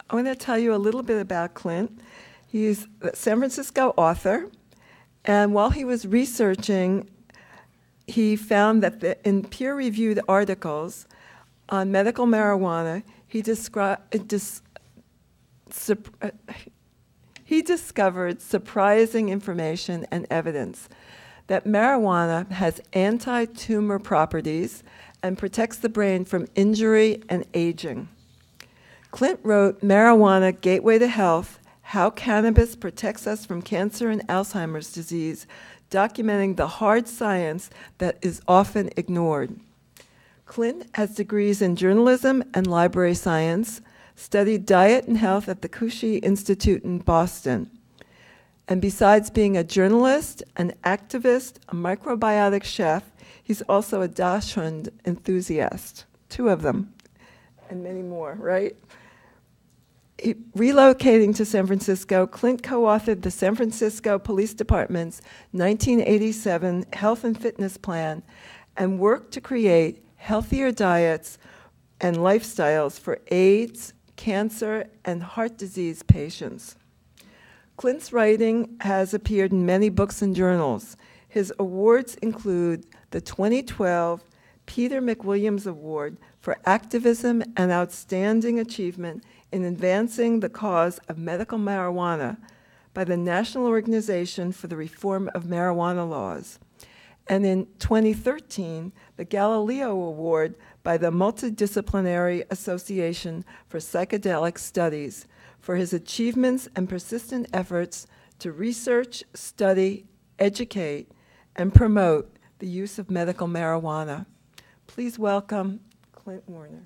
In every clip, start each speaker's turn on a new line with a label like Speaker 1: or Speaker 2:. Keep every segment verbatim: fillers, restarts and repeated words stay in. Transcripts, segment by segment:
Speaker 1: I want to tell you a little bit about Clint. He's a San Francisco author, and while he was researching, he found that the, in peer-reviewed articles on medical marijuana, he, descri- dis- sup- uh, he discovered surprising information and evidence that marijuana has anti-tumor properties and protects the brain from injury and aging. Clint wrote Marijuana, Gateway to Health, How Cannabis Protects Us from Cancer and Alzheimer's Disease, documenting the hard science that is often ignored. Clint has degrees in journalism and library science, studied diet and health at the Kushi Institute in Boston. And besides being a journalist, an activist, a microbiotic chef, he's also a dachshund enthusiast. Two of them, and many more, right? He, relocating to San Francisco, Clint co-authored the San Francisco Police Department's nineteen eighty-seven Health and Fitness Plan and worked to create healthier diets and lifestyles for AIDS, cancer, and heart disease patients. Clint's writing has appeared in many books and journals. His awards include the twenty twelve Peter McWilliams Award for Activism and Outstanding Achievement in Advancing the Cause of Medical Marijuana by the National Organization for the Reform of Marijuana Laws, and in twenty thirteen, the Galileo Award by the Multidisciplinary Association for Psychedelic Studies for his achievements and persistent efforts to research, study, educate, and promote the use of medical marijuana. Please welcome Clint Werner.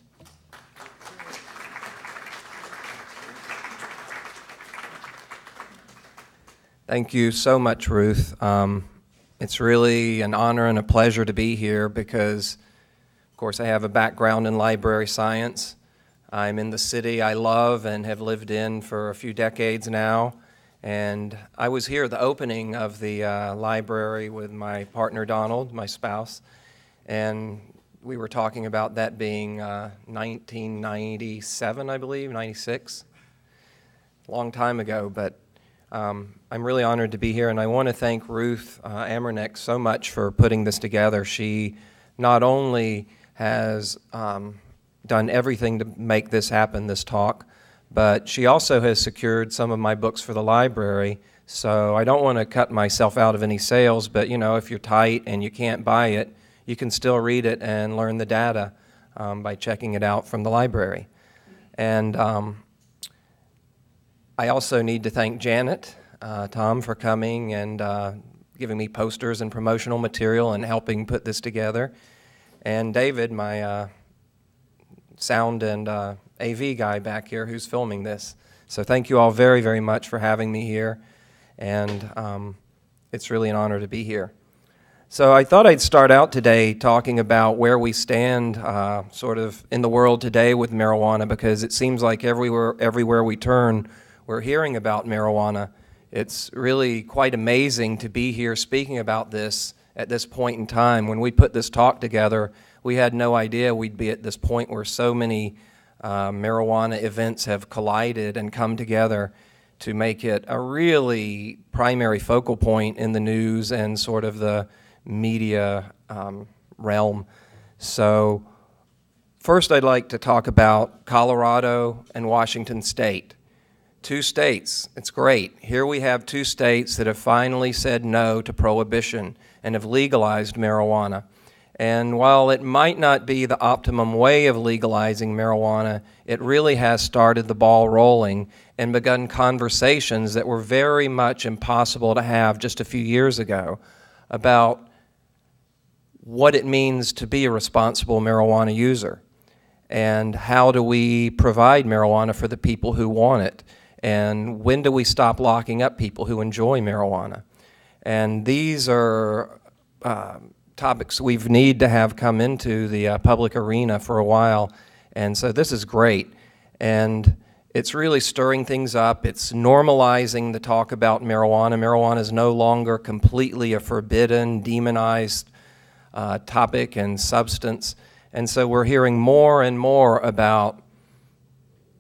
Speaker 2: Thank you so much, Ruth. Um, it's really an honor and a pleasure to be here because, of course, I have a background in library science. I'm in the city I love and have lived in for a few decades now. And I was here at the opening of the uh, library with my partner, Donald, my spouse. And we were talking about that being uh, nineteen ninety-seven, I believe, ninety-six. A long time ago, but Um, I'm really honored to be here, and I want to thank Ruth uh, Amernick so much for putting this together. She not only has um, done everything to make this happen, this talk, but she also has secured some of my books for the library. So I don't want to cut myself out of any sales, but you know, if you're tight and you can't buy it, you can still read it and learn the data um, by checking it out from the library. And um, I also need to thank Janet, uh, Tom, for coming and uh, giving me posters and promotional material and helping put this together. And David, my uh, sound and uh, A V guy back here who's filming this. So thank you all very, very much for having me here. And um, it's really an honor to be here. So I thought I'd start out today talking about where we stand uh, sort of in the world today with marijuana, because it seems like everywhere, everywhere we turn, we're hearing about marijuana. It's really quite amazing to be here speaking about this at this point in time. When we put this talk together, we had no idea we'd be at this point where so many uh, marijuana events have collided and come together to make it a really primary focal point in the news and sort of the media um, realm. So first I'd like to talk about Colorado and Washington State. Two states, it's great. Here we have two states that have finally said no to prohibition and have legalized marijuana. And while it might not be the optimum way of legalizing marijuana, it really has started the ball rolling and begun conversations that were very much impossible to have just a few years ago about what it means to be a responsible marijuana user and how do we provide marijuana for the people who want it. And when do we stop locking up people who enjoy marijuana? And these are uh, topics we need to have come into the uh, public arena for a while. And so this is great. And it's really stirring things up. It's normalizing the talk about marijuana. Marijuana is no longer completely a forbidden, demonized uh, topic and substance. And so we're hearing more and more about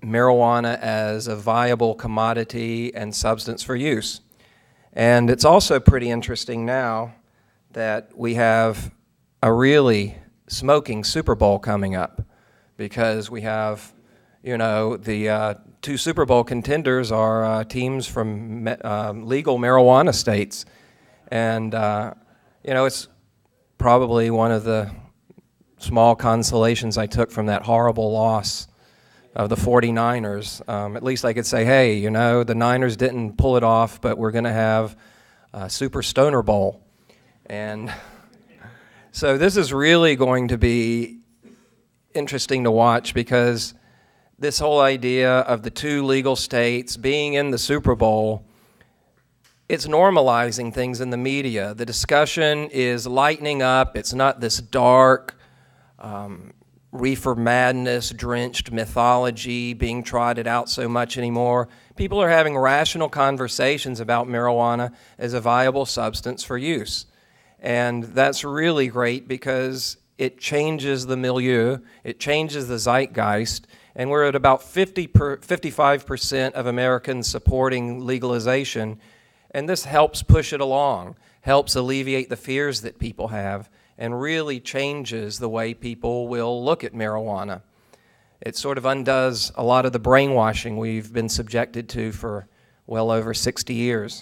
Speaker 2: marijuana as a viable commodity and substance for use. And it's also pretty interesting now that we have a really smoking Super Bowl coming up, because we have, you know, the uh, two Super Bowl contenders are uh, teams from me- uh, legal marijuana states. And, uh, you know, it's probably one of the small consolations I took from that horrible loss of the forty-niners. Um, at least I could say, hey, you know, the Niners didn't pull it off, but we're going to have a Super Stoner Bowl. And so this is really going to be interesting to watch, because this whole idea of the two legal states being in the Super Bowl, it's normalizing things in the media. The discussion is lightening up. It's not this dark, um, reefer madness drenched mythology being trotted out so much anymore. People are having rational conversations about marijuana as a viable substance for use. And that's really great, because it changes the milieu, it changes the zeitgeist, and we're at about fifty per, fifty-five percent of Americans supporting legalization, and this helps push it along, helps alleviate the fears that people have, and really changes the way people will look at marijuana. It sort of undoes a lot of the brainwashing we've been subjected to for well over sixty years.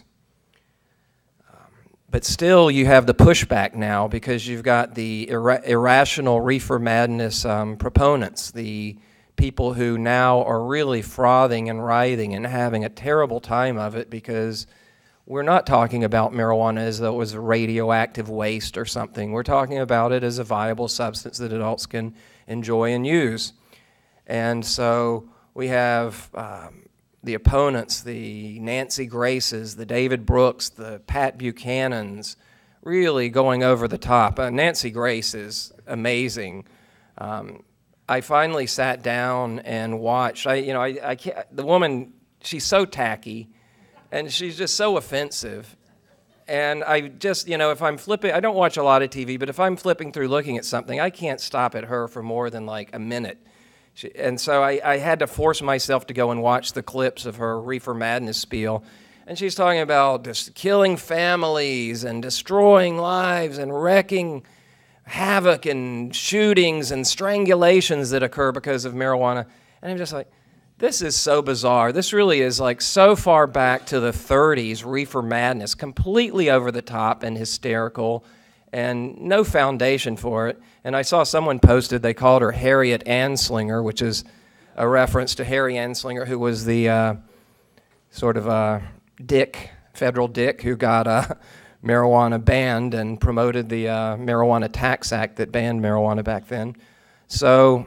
Speaker 2: But still, you have the pushback now, because you've got the ir- irrational reefer madness um, proponents, the people who now are really frothing and writhing and having a terrible time of it, because we're not talking about marijuana as though it was a radioactive waste or something. We're talking about it as a viable substance that adults can enjoy and use. And so we have um, the opponents, the Nancy Graces, the David Brooks, the Pat Buchanans, really going over the top. Uh, Nancy Grace is amazing. Um, I finally sat down and watched. I, you know, I, I can't, the woman, she's so tacky, and she's just so offensive. And I just, you know, if I'm flipping, I don't watch a lot of T V, but if I'm flipping through looking at something, I can't stop at her for more than like a minute. She, and so I, I had to force myself to go and watch the clips of her reefer madness spiel. And she's talking about just killing families and destroying lives and wrecking havoc and shootings and strangulations that occur because of marijuana. And I'm just like, this is so bizarre. This really is like so far back to the thirties, reefer madness, completely over the top and hysterical, and no foundation for it. And I saw someone posted, they called her Harriet Anslinger, which is a reference to Harry Anslinger, who was the uh, sort of uh, dick, federal dick, who got uh, marijuana banned and promoted the uh, Marijuana Tax Act that banned marijuana back then. So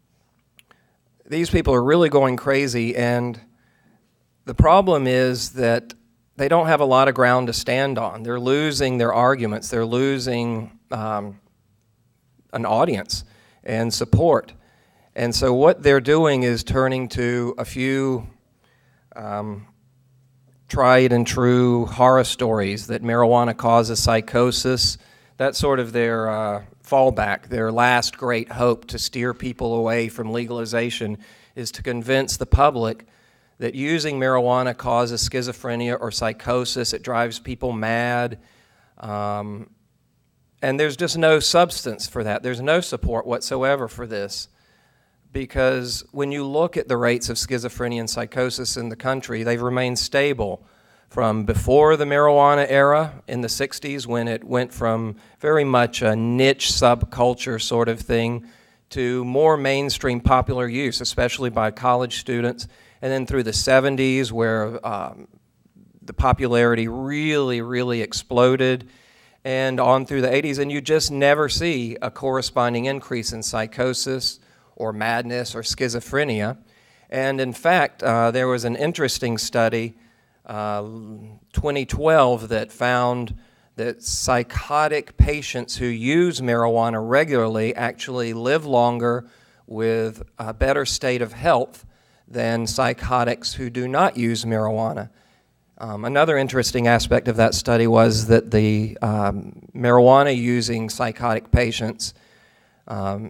Speaker 2: these people are really going crazy, and the problem is that they don't have a lot of ground to stand on. They're losing their arguments. They're losing um, an audience and support. And so what they're doing is turning to a few um, tried and true horror stories that marijuana causes psychosis. That's sort of their uh, fallback, their last great hope to steer people away from legalization, is to convince the public that using marijuana causes schizophrenia or psychosis. It drives people mad. Um, and there's just no substance for that. There's no support whatsoever for this. Because when you look at the rates of schizophrenia and psychosis in the country, they've remained stable from before the marijuana era in the sixties, when it went from very much a niche subculture sort of thing to more mainstream popular use, especially by college students. And then through the seventies, where um, the popularity really, really exploded, and on through the eighties, and you just never see a corresponding increase in psychosis or madness or schizophrenia. And in fact, uh, there was an interesting study, uh, twenty twelve, that found that psychotic patients who use marijuana regularly actually live longer with a better state of health than psychotics who do not use marijuana. Um, another interesting aspect of that study was that the um, marijuana-using psychotic patients, um,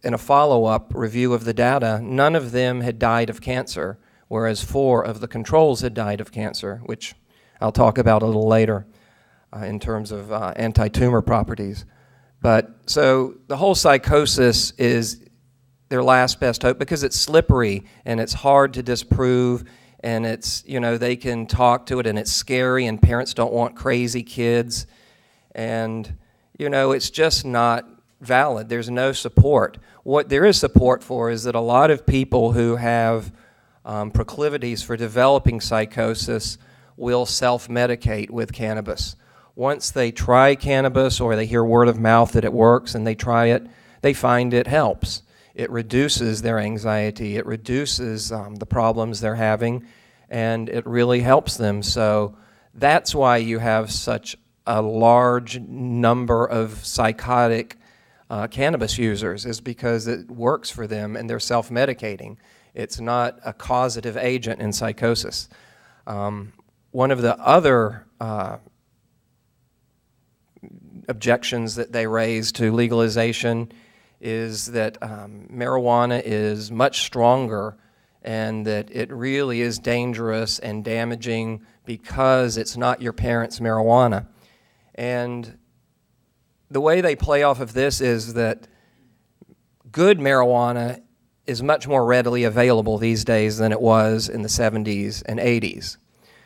Speaker 2: in a follow-up review of the data, none of them had died of cancer, whereas four of the controls had died of cancer, which I'll talk about a little later uh, in terms of uh, anti-tumor properties. But so the whole psychosis is their last best hope because it's slippery and it's hard to disprove, and it's, you know, they can talk to it and it's scary and parents don't want crazy kids, and, you know, it's just not valid. There's no support. What there is support for is that a lot of people who have um, proclivities for developing psychosis will self-medicate with cannabis. Once they try cannabis or they hear word of mouth that it works and they try it, they find it helps. It reduces their anxiety, it reduces um, the problems they're having, and it really helps them. So that's why you have such a large number of psychotic uh, cannabis users, is because it works for them and they're self-medicating. It's not a causative agent in psychosis. Um, one of the other uh, objections that they raise to legalization is that um, marijuana is much stronger and that it really is dangerous and damaging because it's not your parents' marijuana. And the way they play off of this is that good marijuana is much more readily available these days than it was in the seventies and eighties.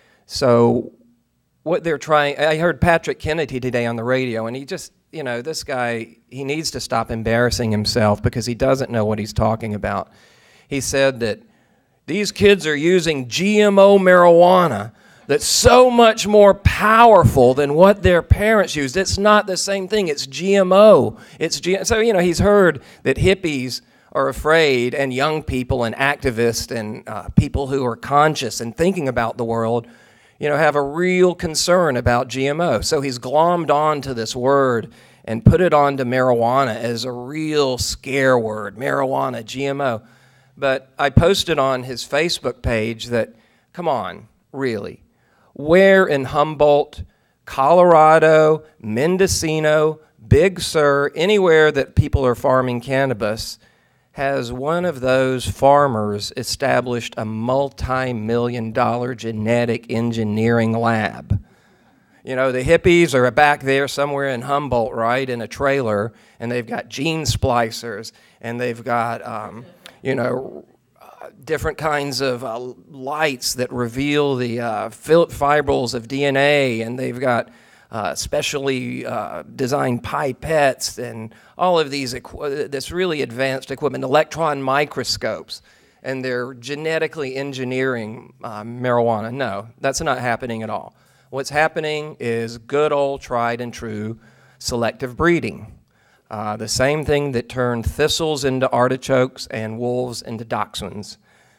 Speaker 2: So what they're trying, I heard Patrick Kennedy today on the radio, and he just, you know, this guy, he needs to stop embarrassing himself because he doesn't know what he's talking about. He said that these kids are using G M O marijuana that's so much more powerful than what their parents used. It's not the same thing. It's G M O. It's G- so, you know, he's heard that hippies are afraid, and young people and activists and uh, people who are conscious and thinking about the world, you know, have a real concern about G M O. So he's glommed onto this word and put it onto marijuana as a real scare word, marijuana, G M O. But I posted on his Facebook page that, come on, really, where in Humboldt, Colorado, Mendocino, Big Sur, anywhere that people are farming cannabis, has one of those farmers established a multi-million dollar genetic engineering lab? You know, the hippies are back there somewhere in Humboldt, right, in a trailer, and they've got gene splicers, and they've got, um, you know, uh, different kinds of uh, lights that reveal the uh, fibrils of D N A, and they've got uh, specially uh, designed pipettes and all of these, equi- this really advanced equipment, electron microscopes, and they're genetically engineering uh, marijuana. No, that's not happening at all. What's happening is good old tried and true selective breeding. Uh, the same thing that turned thistles into artichokes and wolves into dachshunds.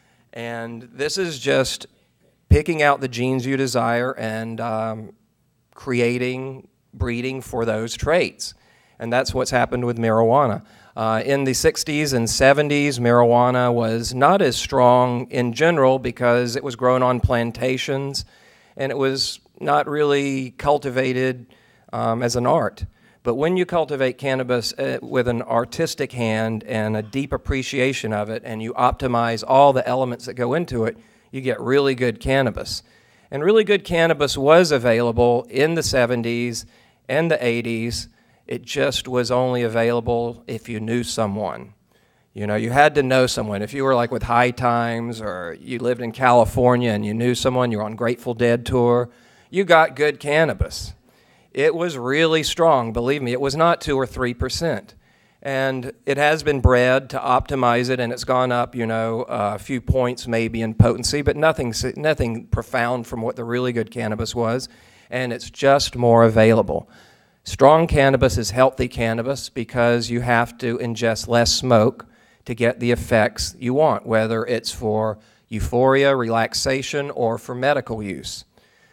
Speaker 2: And this is just picking out the genes you desire and um, creating breeding for those traits. And that's what's happened with marijuana. Uh, in the sixties and seventies, marijuana was not as strong in general because it was grown on plantations and it was not really cultivated um, as an art. But when you cultivate cannabis uh, with an artistic hand and a deep appreciation of it, and you optimize all the elements that go into it, you get really good cannabis. And really good cannabis was available in the seventies and the eighties. It just was only available if you knew someone. You know, you had to know someone. If you were like with High Times or you lived in California and you knew someone, you were on Grateful Dead tour, you got good cannabis. It was really strong, believe me. It was not two or three percent. And it has been bred to optimize it, and it's gone up, you know, a few points maybe in potency, but nothing, nothing profound from what the really good cannabis was, and it's just more available. Strong cannabis is healthy cannabis because you have to ingest less smoke to get the effects you want, whether it's for euphoria, relaxation, or for medical use.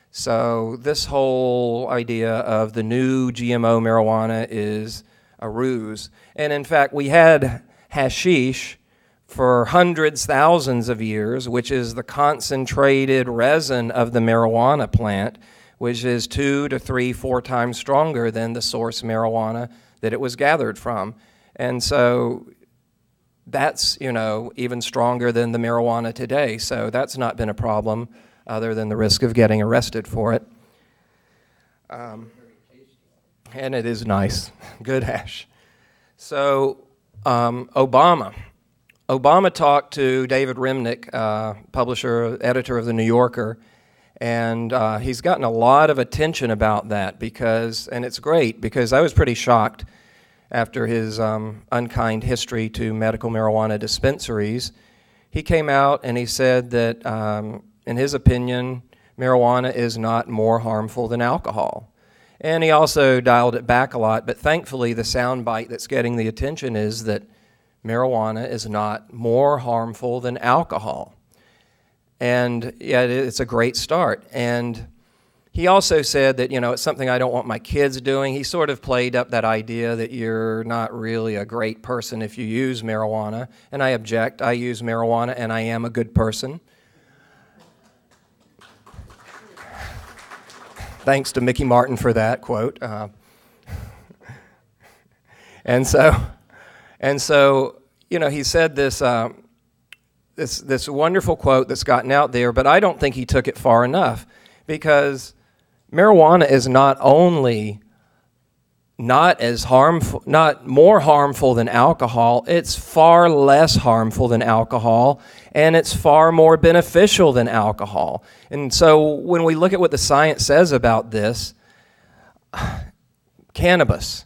Speaker 2: So this whole idea of the new G M O marijuana is a ruse. And in fact, we had hashish for hundreds, thousands of years, which is the concentrated resin of the marijuana plant, which is two to three, four times stronger than the source marijuana that it was gathered from. And so that's, you know, even stronger than the marijuana today. So that's not been a problem other than the risk of getting arrested for it. Um, and it is nice. Good hash. So um, Obama. Obama talked to David Remnick, uh, publisher, editor of The New Yorker, and uh, he's gotten a lot of attention about that because, and it's great, because I was pretty shocked after his um, unkind history to medical marijuana dispensaries. He came out and he said that, um, in his opinion, marijuana is not more harmful than alcohol. And he also dialed it back a lot, but thankfully the soundbite that's getting the attention is that marijuana is not more harmful than alcohol. And yeah, it's a great start. And he also said that, you know, it's something I don't want my kids doing. He sort of played up that idea that you're not really a great person if you use marijuana. And I object. I use marijuana and I am a good person. Thanks to Mickey Martin for that quote. Uh, and so, and so, you know, he said this, uh, this, this wonderful quote that's gotten out there, but I don't think he took it far enough, because marijuana is not only not as harmful, not more harmful than alcohol, it's far less harmful than alcohol, and it's far more beneficial than alcohol. And so when we look at what the science says about this, cannabis,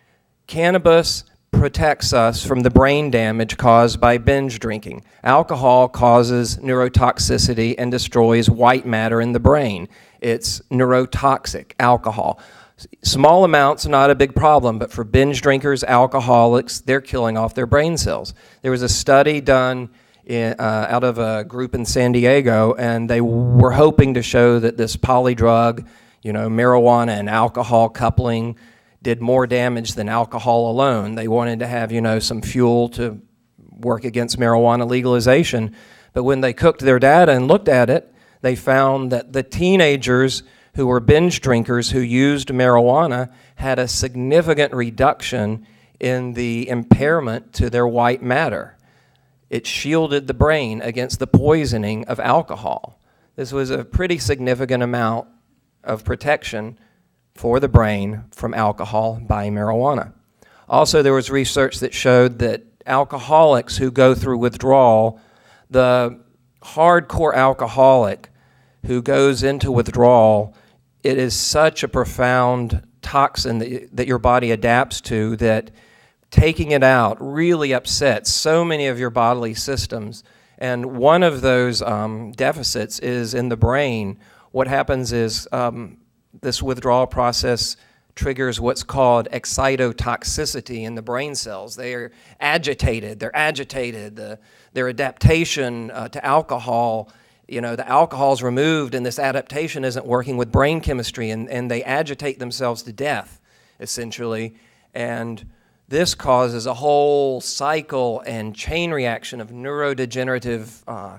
Speaker 2: cannabis protects us from the brain damage caused by binge drinking. Alcohol causes neurotoxicity and destroys white matter in the brain. It's neurotoxic, alcohol. Small amounts, not a big problem, but for binge drinkers, alcoholics, they're killing off their brain cells. There was a study done in, uh, out of a group in San Diego, and they were hoping to show that this polydrug, you know, marijuana and alcohol coupling, did more damage than alcohol alone. They wanted to have, you know, some fuel to work against marijuana legalization. But when they cooked their data and looked at it, they found that the teenagers who were binge drinkers who used marijuana had a significant reduction in the impairment to their white matter. It shielded the brain against the poisoning of alcohol. This was a pretty significant amount of protection for the brain from alcohol by marijuana. Also, there was research that showed that alcoholics who go through withdrawal, the hardcore alcoholic who goes into withdrawal, it is such a profound toxin that, that your body adapts to that taking it out really upsets so many of your bodily systems. And one of those um, deficits is in the brain. What happens is um, this withdrawal process triggers what's called excitotoxicity in the brain cells. They are agitated. They're agitated. The, their adaptation uh, to alcohol, you know, the alcohol's removed and this adaptation isn't working with brain chemistry, and, and they agitate themselves to death, essentially. And this causes a whole cycle and chain reaction of neurodegenerative uh,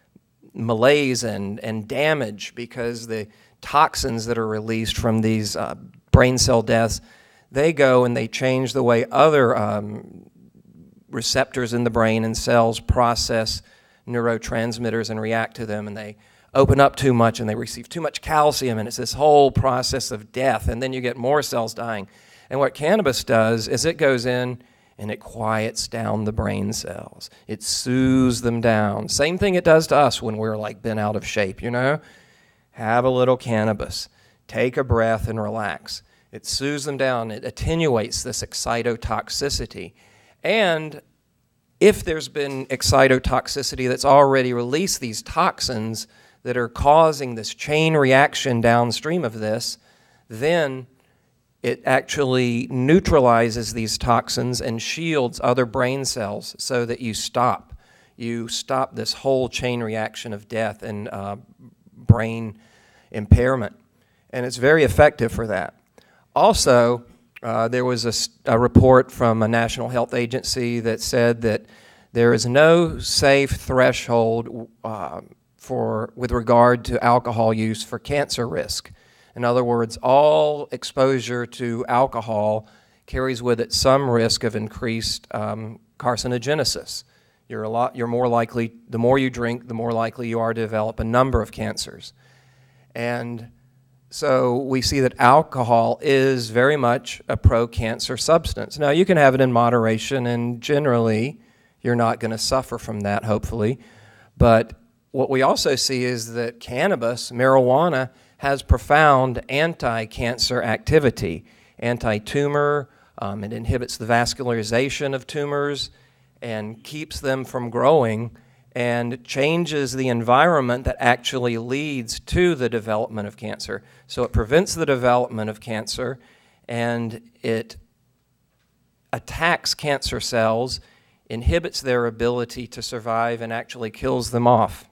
Speaker 2: malaise and, and damage, because the toxins that are released from these uh, brain cell deaths, they go and they change the way other um, receptors in the brain and cells process neurotransmitters and react to them, and they open up too much and they receive too much calcium, and it's this whole process of death, and then you get more cells dying. And what cannabis does is it goes in and it quiets down the brain cells. It soothes them down. Same thing it does to us when we're like been out of shape, you know? Have a little cannabis. Take a breath and relax. It soothes them down. It attenuates this excitotoxicity. And if there's been excitotoxicity that's already released these toxins that are causing this chain reaction downstream of this, then it actually neutralizes these toxins and shields other brain cells so that you stop. You stop this whole chain reaction of death and uh, brain impairment. And it's very effective for that. Also, uh, there was a, a report from a national health agency that said that there is no safe threshold uh, for with regard to alcohol use for cancer risk. In other words, all exposure to alcohol carries with it some risk of increased um, carcinogenesis. You're a lot, you're more likely, the more you drink, the more likely you are to develop a number of cancers. And so we see that alcohol is very much a pro-cancer substance. Now, you can have it in moderation, and generally, you're not going to suffer from that, hopefully. But what we also see is that cannabis, marijuana, has profound anti-cancer activity, anti-tumor. Um, it inhibits the vascularization of tumors and keeps them from growing, and changes the environment that actually leads to the development of cancer. So it prevents the development of cancer, and it attacks cancer cells, inhibits their ability to survive, and actually kills them off.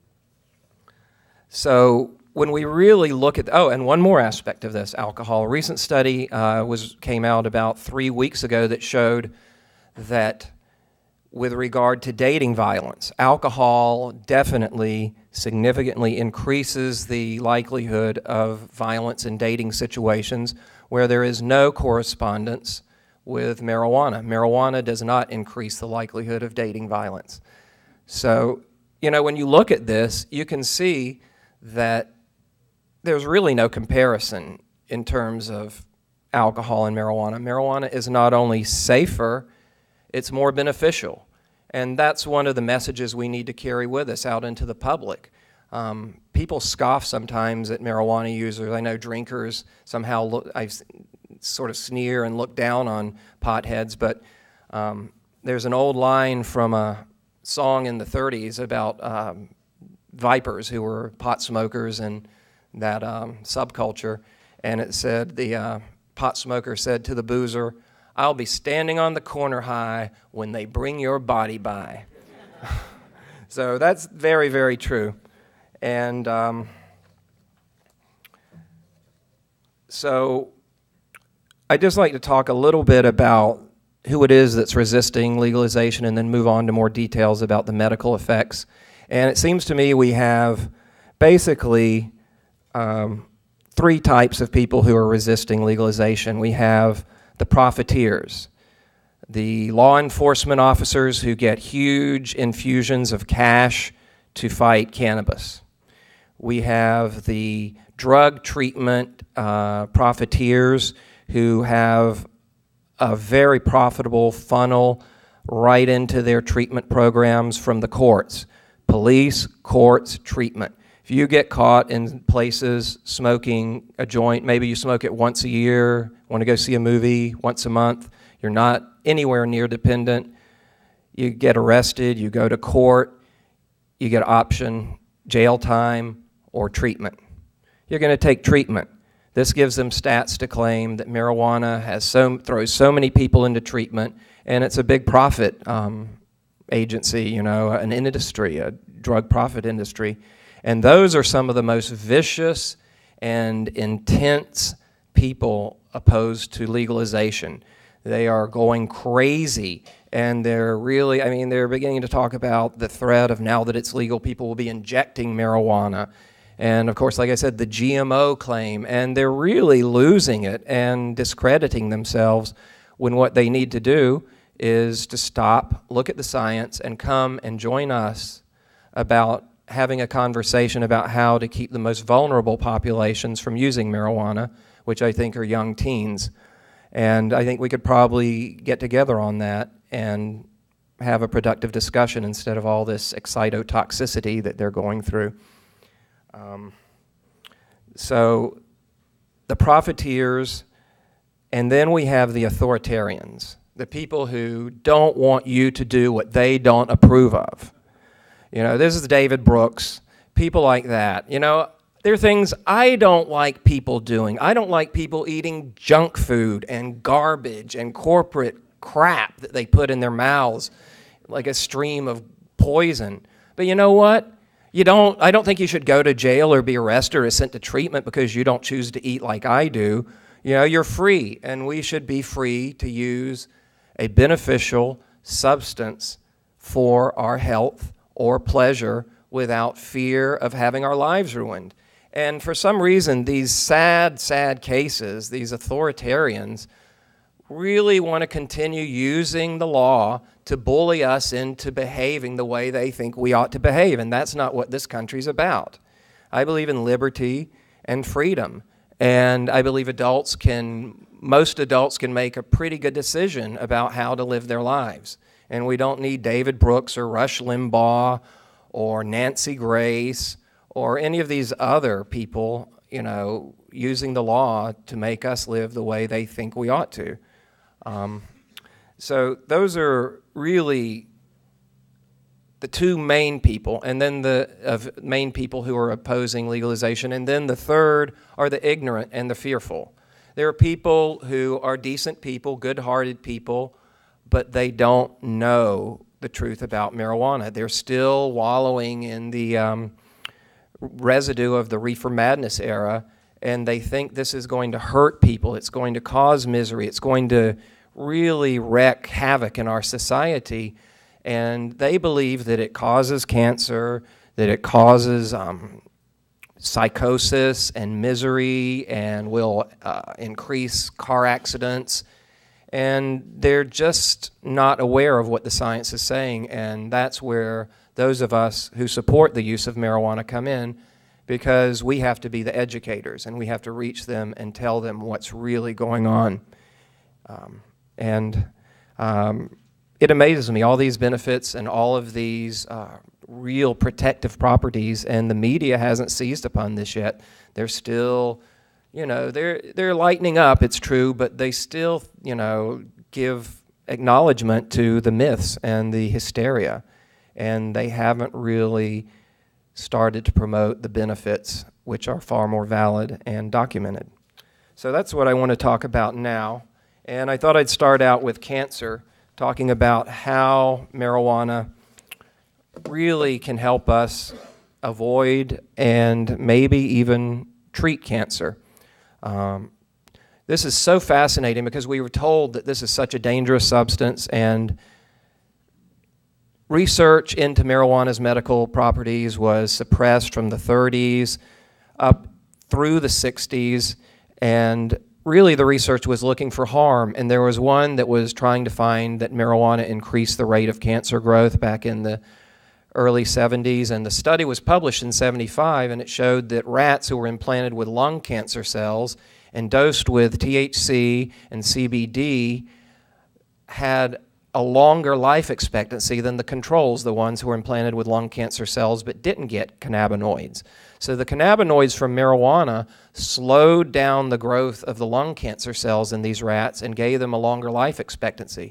Speaker 2: So when we really look at, oh, and one more aspect of this, alcohol. A recent study uh, was came out about three weeks ago that showed that with regard to dating violence, alcohol definitely significantly increases the likelihood of violence in dating situations where there is no correspondence with marijuana. Marijuana does not increase the likelihood of dating violence. So, you know, when you look at this, you can see that there's really no comparison in terms of alcohol and marijuana. Marijuana is not only safer, it's more beneficial. And that's one of the messages we need to carry with us out into the public. Um, people scoff sometimes at marijuana users. I know drinkers somehow look, I sort of sneer and look down on potheads, but um, there's an old line from a song in the thirties about um, vipers who were pot smokers and that um, subculture, and it said, the uh, pot smoker said to the boozer, "I'll be standing on the corner high when they bring your body by." So that's very, very true. And um, so I'd just like to talk a little bit about who it is that's resisting legalization and then move on to more details about the medical effects. And it seems to me we have basically um, three types of people who are resisting legalization. We have the profiteers, the law enforcement officers who get huge infusions of cash to fight cannabis. We have the drug treatment uh, profiteers who have a very profitable funnel right into their treatment programs from the courts. Police, courts, treatment. If you get caught in places smoking a joint, maybe you smoke it once a year, want to go see a movie once a month, you're not anywhere near dependent, you get arrested, you go to court, you get option, jail time, or treatment. You're going to take treatment. This gives them stats to claim that marijuana has so, throws so many people into treatment, and it's a big profit um, agency, you know, an industry, a drug profit industry. And those are some of the most vicious and intense people opposed to legalization. They are going crazy, and they're really, I mean, they're beginning to talk about the threat of now that it's legal, people will be injecting marijuana. And of course, like I said, the G M O claim, and they're really losing it and discrediting themselves when what they need to do is to stop, look at the science, and come and join us about having a conversation about how to keep the most vulnerable populations from using marijuana, which I think are young teens. And I think we could probably get together on that and have a productive discussion instead of all this excitotoxicity that they're going through. Um, so the profiteers, and then we have the authoritarians, the people who don't want you to do what they don't approve of. You know, this is David Brooks, people like that. You know, there are things I don't like people doing. I don't like people eating junk food and garbage and corporate crap that they put in their mouths like a stream of poison. But you know what? You don't, I don't think you should go to jail or be arrested or sent to treatment because you don't choose to eat like I do. You know, you're free, and we should be free to use a beneficial substance for our health or pleasure without fear of having our lives ruined. And for some reason, these sad, sad cases, these authoritarians, really want to continue using the law to bully us into behaving the way they think we ought to behave, and that's not what this country's about. I believe in liberty and freedom, and I believe adults can, most adults can make a pretty good decision about how to live their lives, and we don't need David Brooks or Rush Limbaugh or Nancy Grace or any of these other people, you know, using the law to make us live the way they think we ought to. Um, so those are really the two main people, and then the of main people who are opposing legalization, and then the third are the ignorant and the fearful. There are people who are decent people, good-hearted people, but they don't know the truth about marijuana. They're still wallowing in the um, residue of the reefer madness era, and they think this is going to hurt people, it's going to cause misery, it's going to really wreak havoc in our society, and they believe that it causes cancer, that it causes um, psychosis and misery, and will uh, increase car accidents, and they're just not aware of what the science is saying, and that's where those of us who support the use of marijuana come in, because we have to be the educators, and we have to reach them and tell them what's really going on. Um, And um, it amazes me, all these benefits and all of these uh, real protective properties, and the media hasn't seized upon this yet. They're still, you know, they're, they're lightening up, it's true, but they still, you know, give acknowledgement to the myths and the hysteria, and they haven't really started to promote the benefits, which are far more valid and documented. So that's what I want to talk about now. And I thought I'd start out with cancer, talking about how marijuana really can help us avoid and maybe even treat cancer. Um, this is so fascinating because we were told that this is such a dangerous substance, and research into marijuana's medical properties was suppressed from the thirties up through the sixties, and really the research was looking for harm, and there was one that was trying to find that marijuana increased the rate of cancer growth back in the early seventies, and the study was published in seventy-five, and it showed that rats who were implanted with lung cancer cells and dosed with T H C and C B D had a longer life expectancy than the controls, the ones who were implanted with lung cancer cells but didn't get cannabinoids. So the cannabinoids from marijuana slowed down the growth of the lung cancer cells in these rats and gave them a longer life expectancy.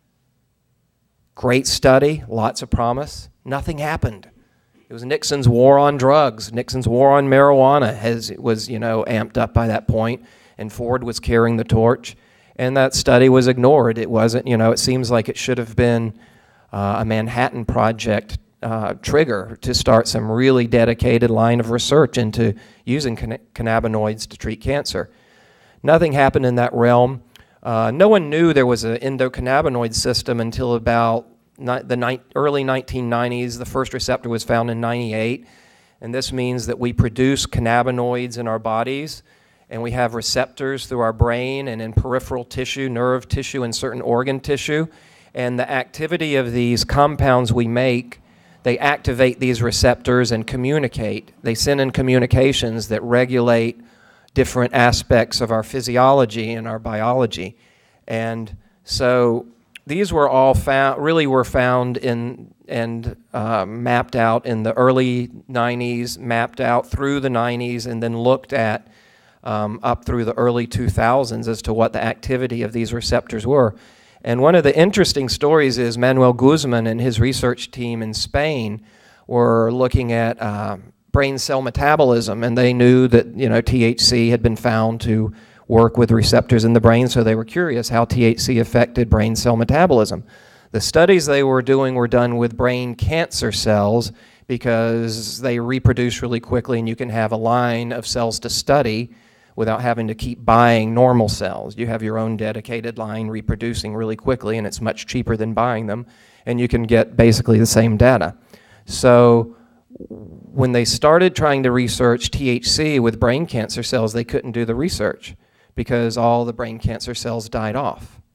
Speaker 2: Great study, lots of promise. Nothing happened. It was Nixon's war on drugs. Nixon's war on marijuana has, was, you know, amped up by that point, and Ford was carrying the torch. And that study was ignored. It wasn't, you know, it seems like it should have been uh, a Manhattan Project uh, trigger to start some really dedicated line of research into using can cannabinoids to treat cancer. Nothing happened in that realm. Uh, no one knew there was an endocannabinoid system until about the ni early nineteen nineties. The first receptor was found in ninety-eight, and this means that we produce cannabinoids in our bodies, and we have receptors through our brain and in peripheral tissue, nerve tissue, and certain organ tissue. And the activity of these compounds we make, they activate these receptors and communicate. They send in communications that regulate different aspects of our physiology and our biology. And so these were all found, really were found in and uh, mapped out in the early nineties, mapped out through the nineties, and then looked at Um, up through the early two thousands as to what the activity of these receptors were. And one of the interesting stories is Manuel Guzman and his research team in Spain were looking at uh, brain cell metabolism, and they knew that, you know, T H C had been found to work with receptors in the brain, so they were curious how T H C affected brain cell metabolism. The studies they were doing were done with brain cancer cells because they reproduce really quickly, and you can have a line of cells to study without having to keep buying normal cells. You have your own dedicated line reproducing really quickly, and it's much cheaper than buying them, and you can get basically the same data. So when they started trying to research T H C with brain cancer cells, they couldn't do the research because all the brain cancer cells died off.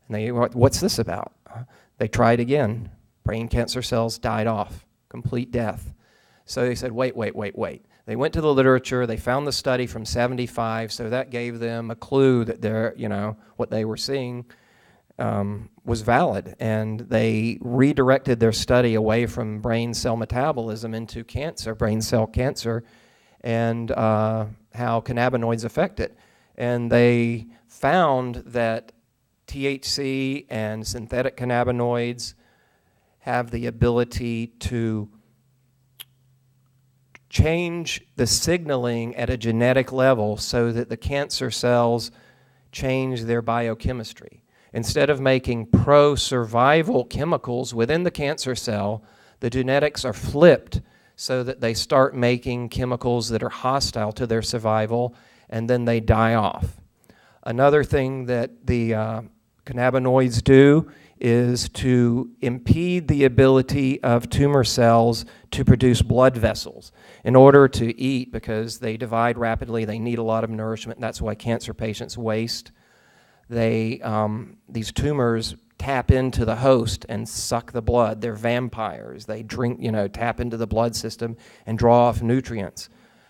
Speaker 2: And they, what, what's this about? They tried again. Brain cancer cells died off, complete death. So they said, wait, wait, wait, wait. They went to the literature, they found the study from seventy-five, so that gave them a clue that they're, you know, what they were seeing um, was valid. And they redirected their study away from brain cell metabolism into cancer, brain cell cancer, and uh, how cannabinoids affect it. And they found that T H C and synthetic cannabinoids have the ability to change the signaling at a genetic level so that the cancer cells change their biochemistry. Instead of making pro-survival chemicals within the cancer cell, the genetics are flipped so that they start making chemicals that are hostile to their survival, and then they die off. Another thing that the uh, cannabinoids do is to impede the ability of tumor cells to produce blood vessels. In order to eat, because they divide rapidly, they need a lot of nourishment, and that's why cancer patients waste. They, um, these tumors tap into the host and suck the blood. They're vampires. They drink, you know, tap into the blood system and draw off nutrients.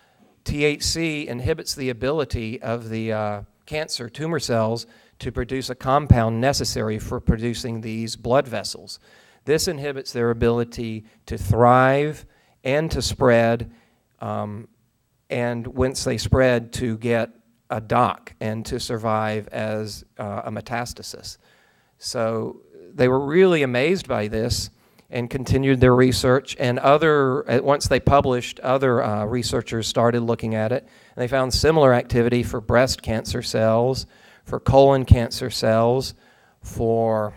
Speaker 2: T H C inhibits the ability of the uh, cancer tumor cells to produce a compound necessary for producing these blood vessels. This inhibits their ability to thrive and to spread, um, and once they spread, to get a dock and to survive as uh, a metastasis. So they were really amazed by this and continued their research, and other, once they published, other uh, researchers started looking at it, and they found similar activity for breast cancer cells, for colon cancer cells, for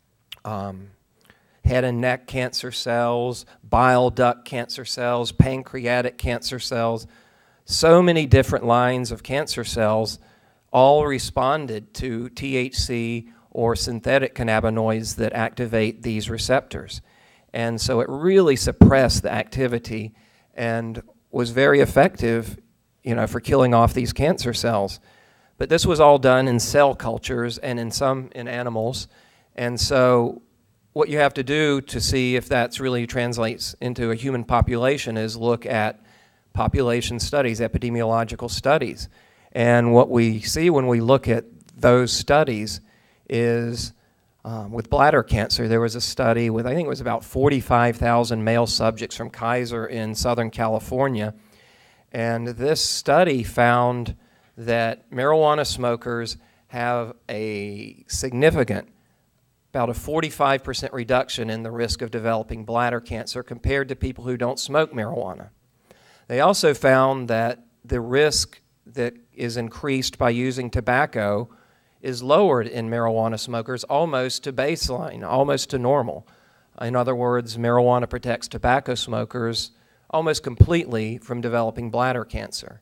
Speaker 2: um, head and neck cancer cells, bile duct cancer cells, pancreatic cancer cells. So many different lines of cancer cells all responded to T H C or synthetic cannabinoids that activate these receptors. And so it really suppressed the activity and was very effective, you know, for killing off these cancer cells. But this was all done in cell cultures and in some in animals. And so what you have to do to see if that's really translates into a human population is look at population studies, epidemiological studies. And what we see when we look at those studies is um, with bladder cancer, there was a study with, I think it was about forty-five thousand male subjects from Kaiser in Southern California. And this study found that marijuana smokers have a significant, about a forty-five percent reduction in the risk of developing bladder cancer compared to people who don't smoke marijuana. They also found that the risk that is increased by using tobacco is lowered in marijuana smokers almost to baseline, almost to normal. In other words, marijuana protects tobacco smokers almost completely from developing bladder cancer.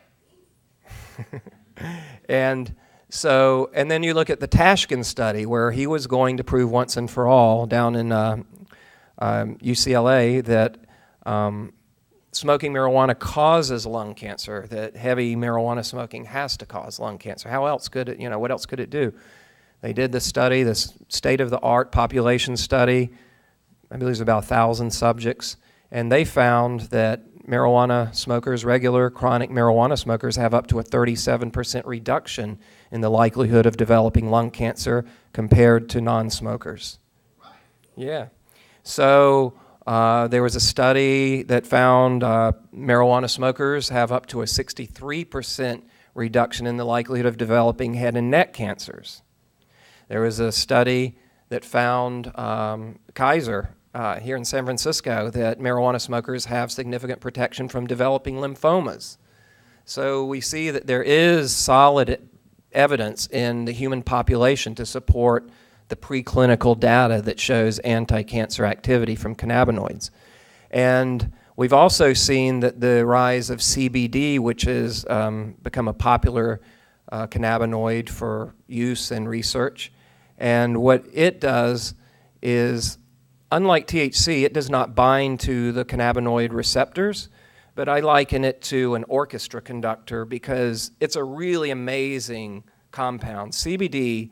Speaker 2: And so, and then you look at the Tashkin study where he was going to prove once and for all down in uh, um, U C L A that um, smoking marijuana causes lung cancer, that heavy marijuana smoking has to cause lung cancer. How else could it, you know, what else could it do? They did this study, this state-of-the-art population study, I believe it was about one thousand subjects, and they found that marijuana smokers, regular chronic marijuana smokers, have up to a thirty-seven percent reduction in the likelihood of developing lung cancer compared to non-smokers. Yeah. So uh, there was a study that found uh, marijuana smokers have up to a sixty-three percent reduction in the likelihood of developing head and neck cancers. There was a study that found um, Kaiser Uh, here in San Francisco that marijuana smokers have significant protection from developing lymphomas. So we see that there is solid evidence in the human population to support the preclinical data that shows anti-cancer activity from cannabinoids. And we've also seen that the rise of C B D, which has um, become a popular uh, cannabinoid for use and research. And what it does is, unlike T H C, it does not bind to the cannabinoid receptors, but I liken it to an orchestra conductor because it's a really amazing compound. C B D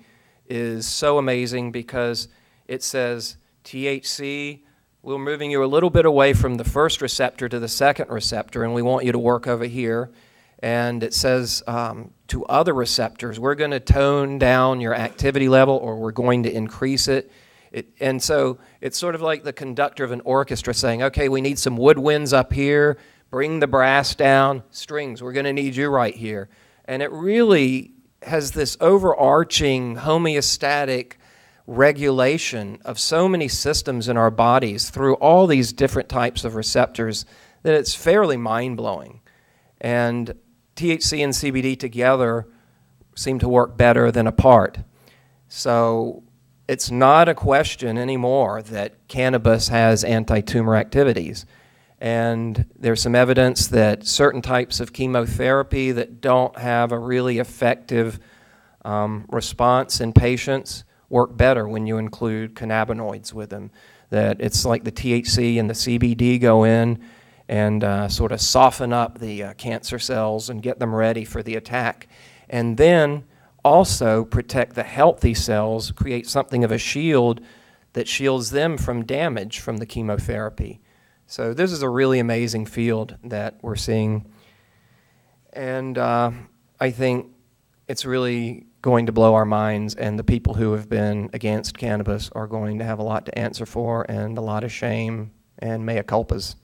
Speaker 2: is so amazing because it says T H C, we're moving you a little bit away from the first receptor to the second receptor, and we want you to work over here. And it says um, to other receptors, we're going to tone down your activity level or we're going to increase it. It. And so it's sort of like the conductor of an orchestra saying, okay, we need some woodwinds up here, bring the brass down, strings, we're going to need you right here. And it really has this overarching homeostatic regulation of so many systems in our bodies through all these different types of receptors that it's fairly mind-blowing. And T H C and C B D together seem to work better than apart. So it's not a question anymore that cannabis has anti-tumor activities. And there's some evidence that certain types of chemotherapy that don't have a really effective um, response in patients work better when you include cannabinoids with them. That it's like the T H C and the C B D go in and uh, sort of soften up the uh, cancer cells and get them ready for the attack. And then also protect the healthy cells, create something of a shield that shields them from damage from the chemotherapy. So this is a really amazing field that we're seeing. And uh, I think it's really going to blow our minds, and the people who have been against cannabis are going to have a lot to answer for and a lot of shame and mea culpas.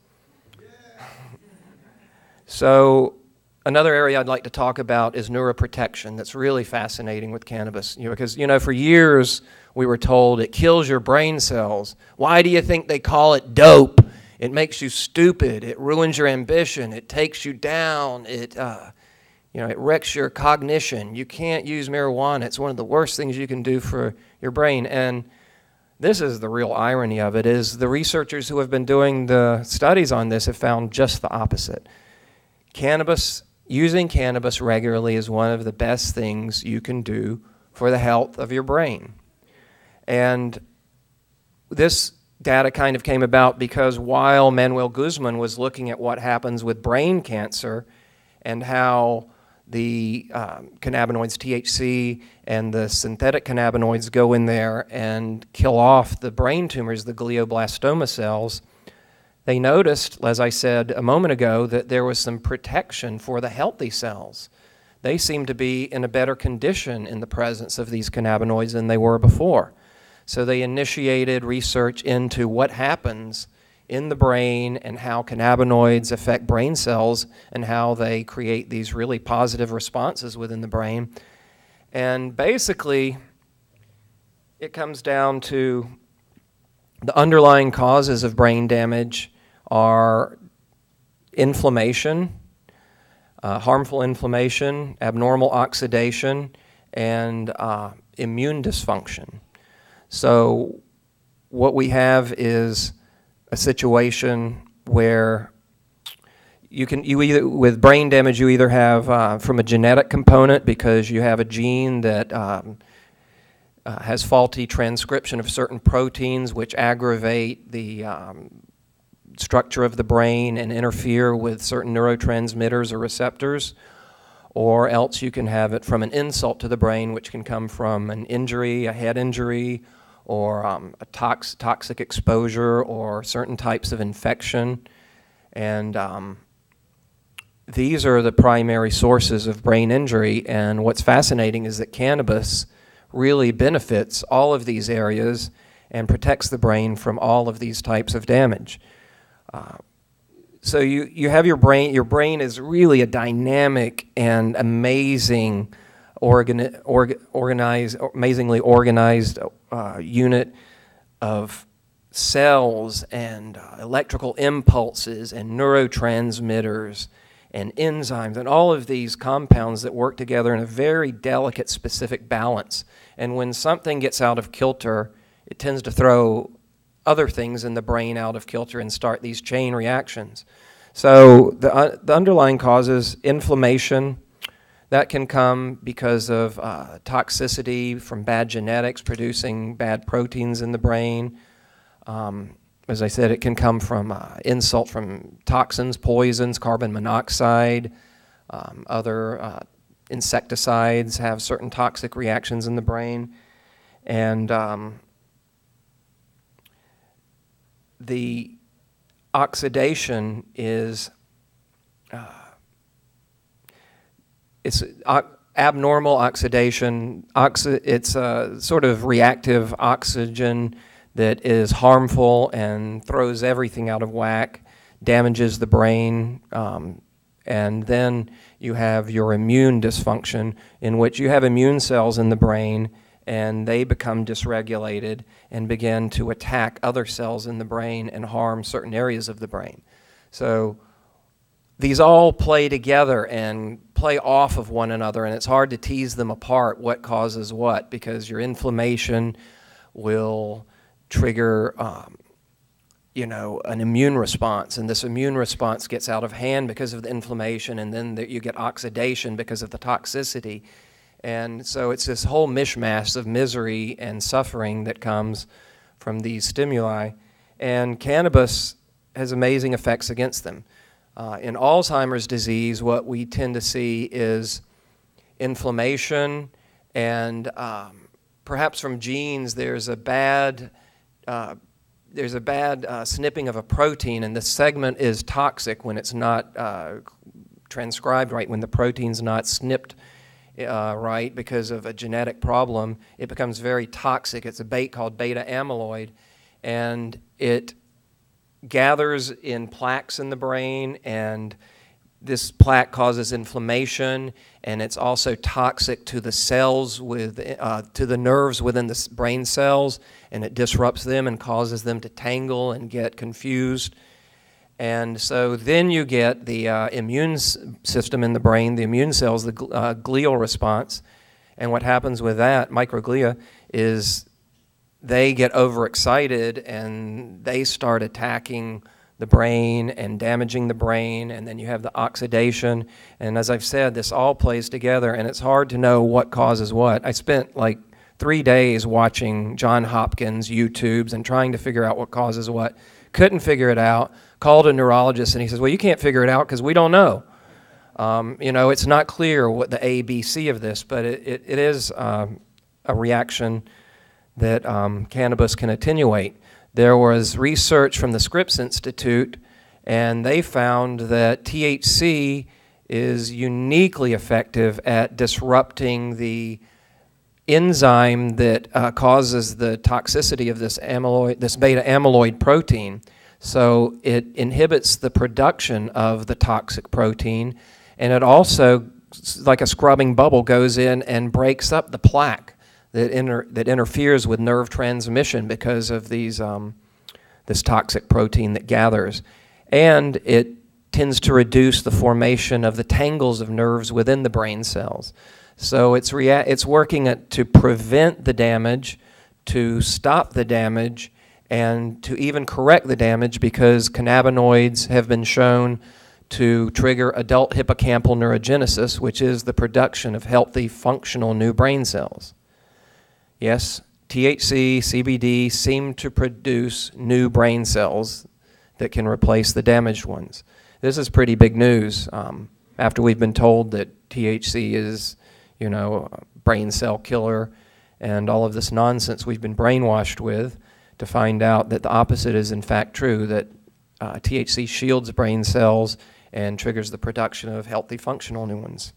Speaker 2: So another area I'd like to talk about is neuroprotection. That's really fascinating with cannabis, you know, because, you know, for years we were told it kills your brain cells. Why do you think they call it dope? It makes you stupid. It ruins your ambition. It takes you down. It, uh, you know, it wrecks your cognition. You can't use marijuana. It's one of the worst things you can do for your brain. And this is the real irony of it, is the researchers who have been doing the studies on this have found just the opposite. Cannabis, using cannabis regularly is one of the best things you can do for the health of your brain. And this data kind of came about because while Manuel Guzman was looking at what happens with brain cancer and how the um, cannabinoids T H C and the synthetic cannabinoids go in there and kill off the brain tumors, the glioblastoma cells, they noticed, as I said a moment ago, that there was some protection for the healthy cells. They seemed to be in a better condition in the presence of these cannabinoids than they were before. So they initiated research into what happens in the brain and how cannabinoids affect brain cells and how they create these really positive responses within the brain. And basically, it comes down to the underlying causes of brain damage are inflammation, uh, harmful inflammation, abnormal oxidation, and uh, immune dysfunction. So what we have is a situation where you can, you either, with brain damage, you either have uh, from a genetic component because you have a gene that um, uh, has faulty transcription of certain proteins which aggravate the um, structure of the brain and interfere with certain neurotransmitters or receptors, or else you can have it from an insult to the brain, which can come from an injury, a head injury, or um, a tox toxic exposure, or certain types of infection. And um, these are the primary sources of brain injury, and what's fascinating is that cannabis really benefits all of these areas and protects the brain from all of these types of damage. Uh, so you, you have your brain, your brain is really a dynamic and amazing, organ, org, organized, amazingly organized uh, unit of cells and uh, electrical impulses and neurotransmitters and enzymes and all of these compounds that work together in a very delicate, specific balance. And when something gets out of kilter, it tends to throw other things in the brain out of kilter and start these chain reactions. So the, uh, the underlying causes, inflammation, that can come because of uh, toxicity from bad genetics producing bad proteins in the brain. Um, as I said, it can come from uh, insult from toxins, poisons, carbon monoxide, um, other uh, insecticides have certain toxic reactions in the brain. And um, the oxidation is uh, it's uh, abnormal oxidation. Oxi it's a sort of reactive oxygen that is harmful and throws everything out of whack, damages the brain, um, and then you have your immune dysfunction, in which you have immune cells in the brain and they become dysregulated and begin to attack other cells in the brain and harm certain areas of the brain. So these all play together and play off of one another, and it's hard to tease them apart, what causes what, because your inflammation will trigger um, you know, an immune response, and this immune response gets out of hand because of the inflammation, and then the, you get oxidation because of the toxicity. And so it's this whole mishmash of misery and suffering that comes from these stimuli, and cannabis has amazing effects against them. Uh, in Alzheimer's disease, what we tend to see is inflammation, and um, perhaps from genes there's a bad uh, there's a bad uh, snipping of a protein, and the segment is toxic when it's not uh, transcribed right, when the protein's not snipped uh, right because of a genetic problem. It becomes very toxic. It's a bait called beta amyloid, and it gathers in plaques in the brain, and this plaque causes inflammation, and it's also toxic to the cells with uh, to the nerves within the brain cells, and it disrupts them and causes them to tangle and get confused. And so then you get the uh, immune system in the brain, the immune cells, the gl uh, glial response, and what happens with that, microglia, is they get overexcited and they start attacking the brain and damaging the brain, and then you have the oxidation. And as I've said, this all plays together, and it's hard to know what causes what. I spent like three days watching John Hopkins YouTubes and trying to figure out what causes what. Couldn't figure it out. Called a neurologist, and he says, well, you can't figure it out because we don't know. Um, you know, it's not clear what the A, B, C of this, but it, it, it is um, a reaction that um, cannabis can attenuate. There was research from the Scripps Institute, and they found that T H C is uniquely effective at disrupting the enzyme that uh, causes the toxicity of this amyloid, this beta amyloid protein. So it inhibits the production of the toxic protein, and it also, like a scrubbing bubble, goes in and breaks up the plaque that inter that interferes with nerve transmission because of these um, this toxic protein that gathers, and it tends to reduce the formation of the tangles of nerves within the brain cells. So it's rea it's working at, to prevent the damage, to stop the damage, and to even correct the damage, because cannabinoids have been shown to trigger adult hippocampal neurogenesis, which is the production of healthy, functional new brain cells. Yes, T H C, C B D seem to produce new brain cells that can replace the damaged ones. This is pretty big news um, after we've been told that T H C is, you know, a brain cell killer and all of this nonsense we've been brainwashed with, to find out that the opposite is in fact true, that uh, T H C shields brain cells and triggers the production of healthy, functional new ones.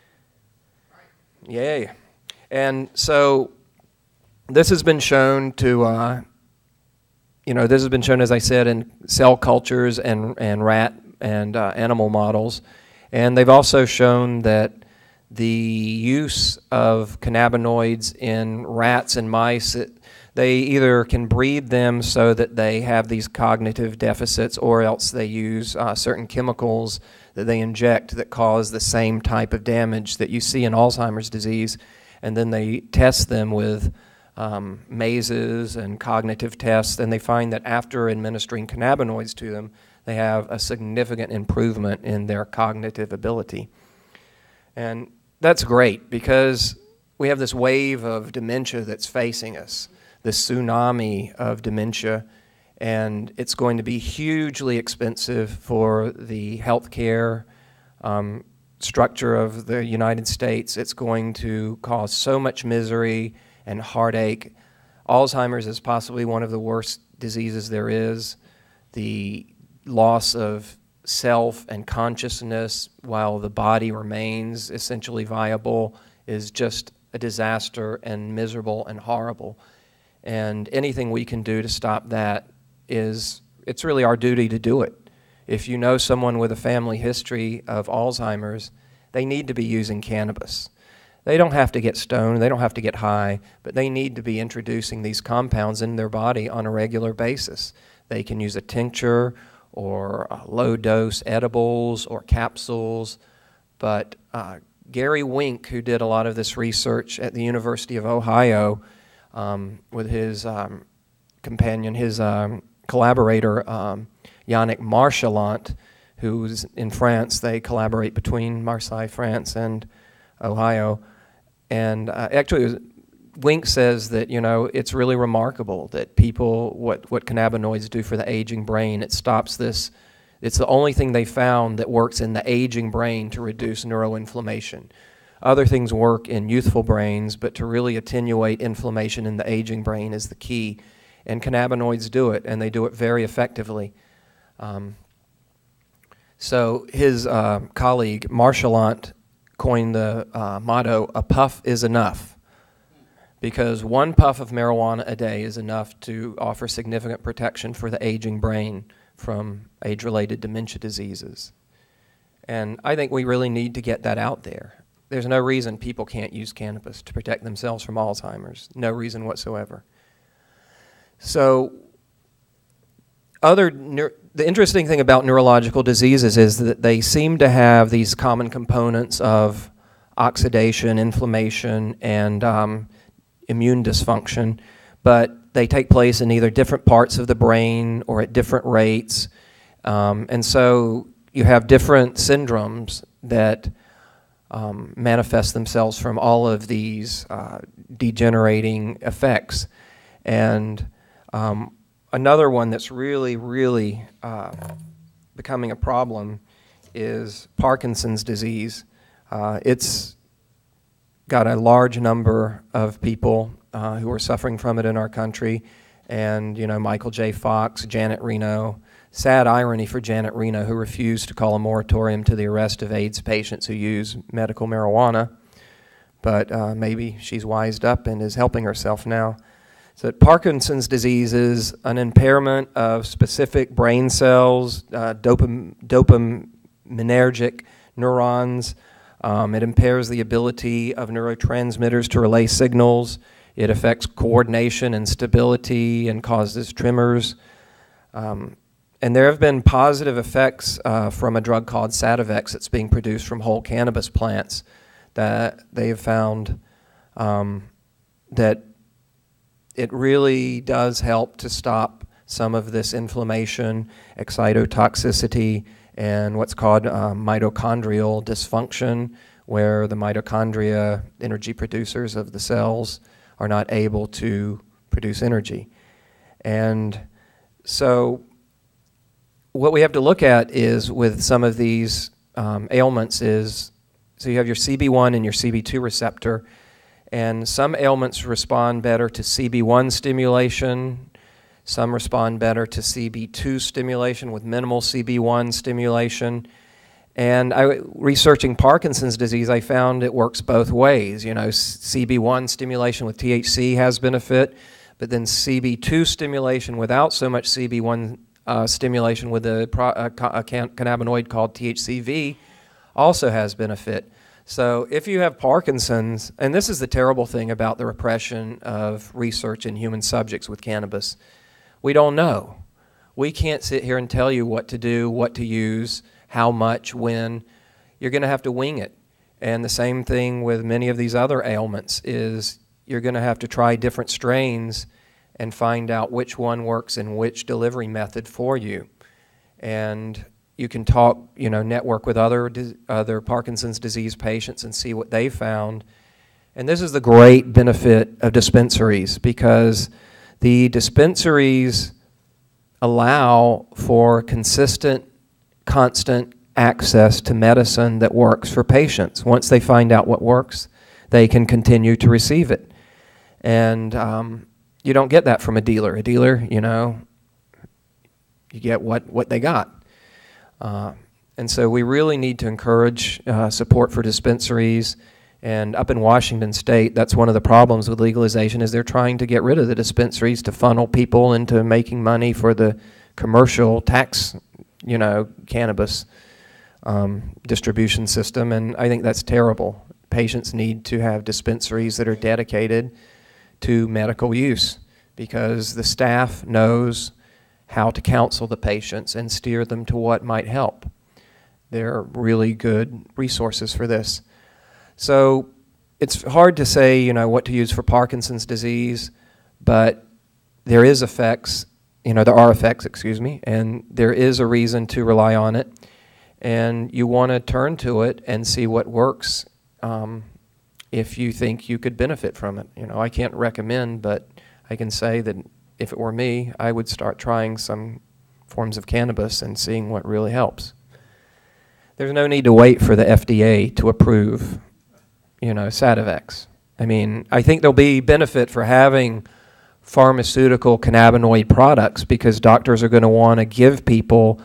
Speaker 2: Yay. And so this has been shown to, uh, you know, this has been shown, as I said, in cell cultures and, and rat and uh, animal models. And they've also shown that the use of cannabinoids in rats and mice, it, they either can breed them so that they have these cognitive deficits, or else they use uh, certain chemicals that they inject that cause the same type of damage that you see in Alzheimer's disease, and then they test them with um, mazes and cognitive tests, and they find that after administering cannabinoids to them, they have a significant improvement in their cognitive ability. And that's great, because we have this wave of dementia that's facing us, this tsunami of dementia, and it's going to be hugely expensive for the healthcare um, structure of the United States. It's going to cause so much misery and heartache. Alzheimer's is possibly one of the worst diseases there is. The loss of self and consciousness while the body remains essentially viable is just a disaster and miserable and horrible. And anything we can do to stop that is, it's really our duty to do it. If you know someone with a family history of Alzheimer's, they need to be using cannabis. They don't have to get stoned, they don't have to get high, but they need to be introducing these compounds in their body on a regular basis. They can use a tincture or uh, low-dose edibles or capsules, but uh, Gary Wink, who did a lot of this research at the University of Ohio um, with his um, companion, his um, collaborator, um, Yannick Marchalant, who's in France. They collaborate between Marseille, France, and Ohio. And uh, actually, it was, Wink says that, you know, it's really remarkable that people, what, what cannabinoids do for the aging brain, it stops this. It's the only thing they found that works in the aging brain to reduce neuroinflammation. Other things work in youthful brains, but to really attenuate inflammation in the aging brain is the key. And cannabinoids do it, and they do it very effectively. Um, so his uh, colleague, Marchalant, coined the uh, motto, "A puff is enough," because one puff of marijuana a day is enough to offer significant protection for the aging brain from age-related dementia diseases. And I think we really need to get that out there. There's no reason people can't use cannabis to protect themselves from Alzheimer's, no reason whatsoever. So other neur- the interesting thing about neurological diseases is that they seem to have these common components of oxidation, inflammation, and um, immune dysfunction, but they take place in either different parts of the brain or at different rates. Um, and so you have different syndromes that um, manifest themselves from all of these uh, degenerating effects. And um, another one that's really, really uh, becoming a problem is Parkinson's disease. Uh, it's got a large number of people uh, who are suffering from it in our country. And, you know, Michael J. Fox, Janet Reno. Sad irony for Janet Reno, who refused to call a moratorium to the arrest of AIDS patients who use medical marijuana. But uh, maybe she's wised up and is helping herself now. So Parkinson's disease is an impairment of specific brain cells, uh, dopam- dopaminergic neurons. Um, it impairs the ability of neurotransmitters to relay signals. It affects coordination and stability and causes tremors. Um, and there have been positive effects uh, from a drug called Sativex that's being produced from whole cannabis plants that they have found um, that it really does help to stop some of this inflammation, excitotoxicity, and what's called uh, mitochondrial dysfunction, where the mitochondria, energy producers of the cells, are not able to produce energy. And so what we have to look at is with some of these um, ailments is, so you have your C B one and your C B two receptor, and some ailments respond better to C B one stimulation, some respond better to C B two stimulation with minimal C B one stimulation. And I, researching Parkinson's disease, I found it works both ways. You know, C B one stimulation with T H C has benefit, but then C B two stimulation without so much C B one uh, stimulation with a, pro, a, a cannabinoid called T H C V also has benefit. So if you have Parkinson's, and this is the terrible thing about the repression of research in human subjects with cannabis, we don't know. We can't sit here and tell you what to do, what to use, how much, when. You're going to have to wing it. And the same thing with many of these other ailments is you're going to have to try different strains and find out which one works in which delivery method for you. And you can talk, you know, network with other other Parkinson's disease patients and see what they found. And this is the great benefit of dispensaries, because the dispensaries allow for consistent, constant access to medicine that works for patients. Once they find out what works, they can continue to receive it. And um, you don't get that from a dealer. A dealer, you know, you get what, what they got. Uh, and so we really need to encourage uh, support for dispensaries. And up in Washington State, that's one of the problems with legalization, is they're trying to get rid of the dispensaries to funnel people into making money for the commercial tax, you know, cannabis um, distribution system. And I think that's terrible. Patients need to have dispensaries that are dedicated to medical use, because the staff knows how to counsel the patients and steer them to what might help. They're really good resources for this. So it's hard to say, you know, what to use for Parkinson's disease, but there is effects, you know, there are effects, excuse me, and there is a reason to rely on it. And you want to turn to it and see what works um, if you think you could benefit from it. You know, I can't recommend, but I can say that if it were me, I would start trying some forms of cannabis and seeing what really helps. There's no need to wait for the F D A to approve, you know, Sativex. I mean, I think there'll be benefit for having pharmaceutical cannabinoid products, because doctors are going to want to give people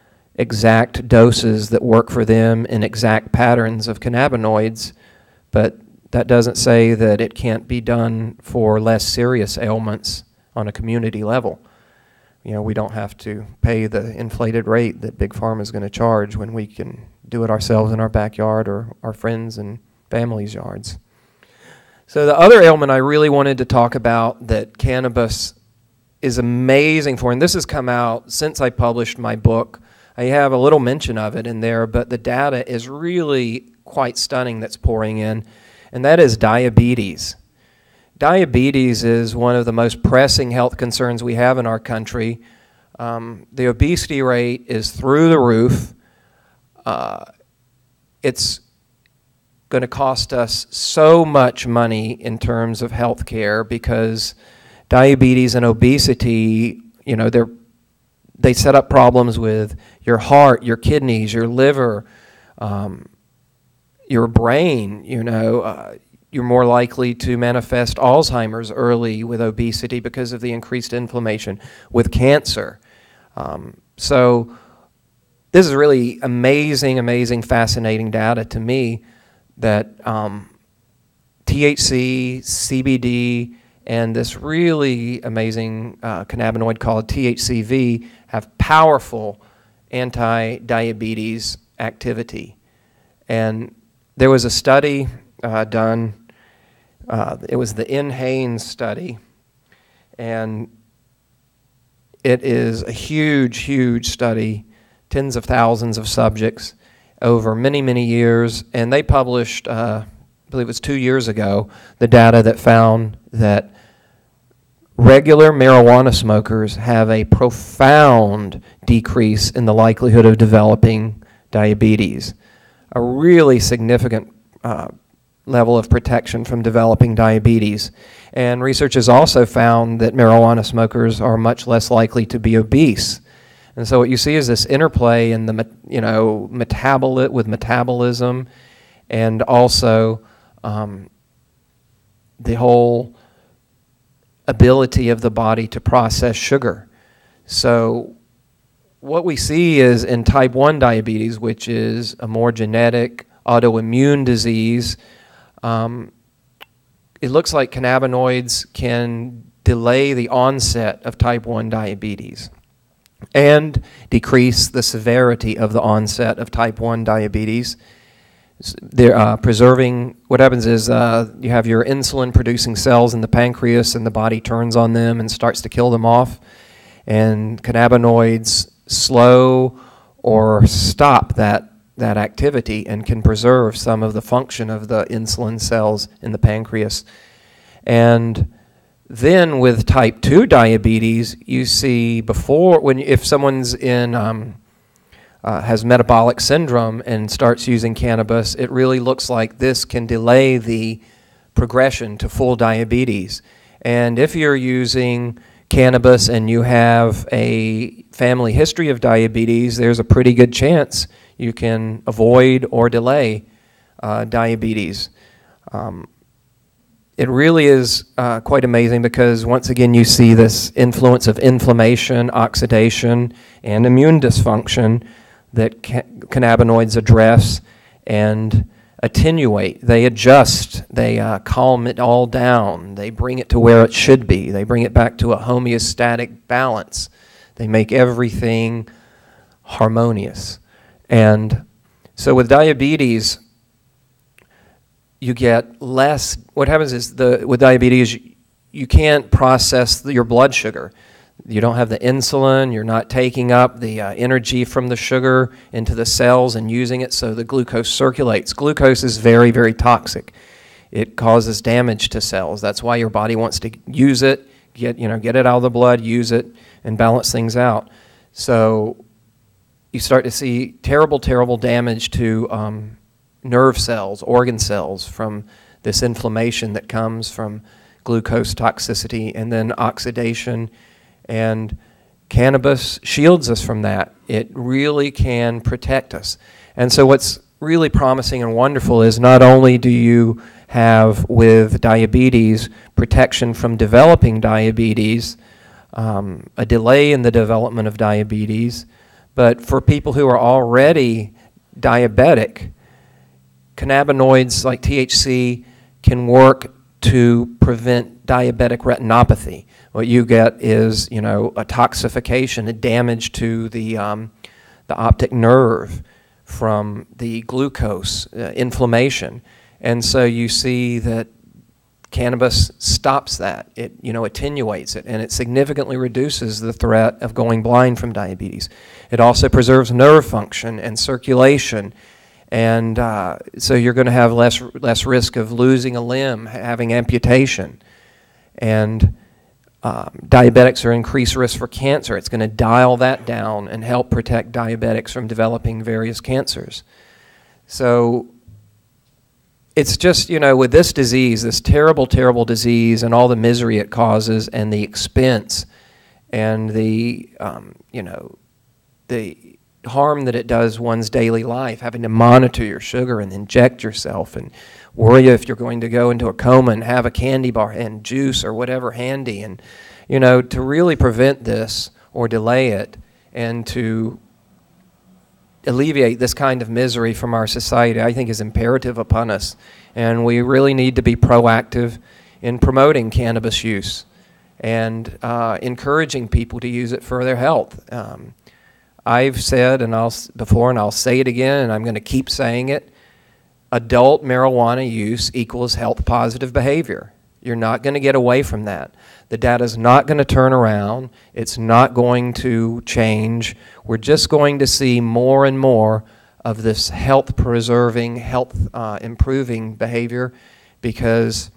Speaker 2: exact doses that work for them in exact patterns of cannabinoids, but that doesn't say that it can't be done for less serious ailments on a community level. You know, we don't have to pay the inflated rate that Big Pharma is going to charge when we can do it ourselves in our backyard or our friends' and families' yards. So the other ailment I really wanted to talk about that cannabis is amazing for, and this has come out since I published my book. I have a little mention of it in there, but the data is really quite stunning that's pouring in, and that is diabetes. Diabetes is one of the most pressing health concerns we have in our country. Um, the obesity rate is through the roof. Uh, it's going to cost us so much money in terms of health care, because diabetes and obesity, you know, they're, they set up problems with your heart, your kidneys, your liver, um, your brain, you know. Uh, You're more likely to manifest Alzheimer's early with obesity because of the increased inflammation, with cancer. Um, so this is really amazing, amazing, fascinating data to me that um, T H C, C B D, and this really amazing uh, cannabinoid called T H C V have powerful anti-diabetes activity. And there was a study uh, done. Uh, it was the N-Haynes study, and it is a huge, huge study, tens of thousands of subjects over many, many years, and they published, uh, I believe it was two years ago, the data that found that regular marijuana smokers have a profound decrease in the likelihood of developing diabetes, a really significant uh, level of protection from developing diabetes. And research has also found that marijuana smokers are much less likely to be obese. And so what you see is this interplay in the, you know, metabolit with metabolism, and also um, the whole ability of the body to process sugar. So what we see is in type one diabetes, which is a more genetic autoimmune disease, Um, it looks like cannabinoids can delay the onset of type one diabetes and decrease the severity of the onset of type one diabetes. They're uh, preserving, what happens is uh, you have your insulin-producing cells in the pancreas, and the body turns on them and starts to kill them off. And cannabinoids slow or stop that that activity and can preserve some of the function of the insulin cells in the pancreas. And then with type two diabetes, you see before, when if someone's in um, uh, has metabolic syndrome and starts using cannabis, it really looks like this can delay the progression to full diabetes. And if you're using cannabis and you have a family history of diabetes, there's a pretty good chance you can avoid or delay uh, diabetes. Um, it really is uh, quite amazing because, once again, you see this influence of inflammation, oxidation, and immune dysfunction that ca- cannabinoids address and attenuate. They adjust. They uh, calm it all down. They bring it to where it should be. They bring it back to a homeostatic balance. They make everything harmonious. And so with diabetes, you get less. What happens is the with diabetes, you, you can't process the, your blood sugar. You don't have the insulin. You're not taking up the uh, energy from the sugar into the cells and using it, so the glucose circulates. Glucose is very, very toxic. It causes damage to cells. That's why your body wants to use it, get you know, get it out of the blood, use it, and balance things out. So you start to see terrible, terrible damage to um, nerve cells, organ cells from this inflammation that comes from glucose toxicity and then oxidation. And cannabis shields us from that. It really can protect us. And so what's really promising and wonderful is not only do you have with diabetes protection from developing diabetes, um, a delay in the development of diabetes, but for people who are already diabetic, cannabinoids like T H C can work to prevent diabetic retinopathy. What you get is, you know, a toxification, a damage to the um, the optic nerve from the glucose uh, inflammation, and so you see that cannabis stops that. It, you know, attenuates it, and it significantly reduces the threat of going blind from diabetes. It also preserves nerve function and circulation. And uh, so you're going to have less less risk of losing a limb, having amputation. And um, diabetics are increased risk for cancer. It's going to dial that down and help protect diabetics from developing various cancers. So it's just, you know, with this disease, this terrible, terrible disease and all the misery it causes and the expense and the, um, you know, the harm that it does one's daily life, having to monitor your sugar and inject yourself and worry if you're going to go into a coma and have a candy bar and juice or whatever handy. And, you know, to really prevent this or delay it and to alleviate this kind of misery from our society, I think is imperative upon us. And we really need to be proactive in promoting cannabis use and uh, encouraging people to use it for their health. Um, I've said and I'll before and I'll say it again, and I'm going to keep saying it, adult marijuana use equals health positive behavior. You're not going to get away from that. The data's not going to turn around. It's not going to change. We're just going to see more and more of this health preserving, health uh, improving behavior, because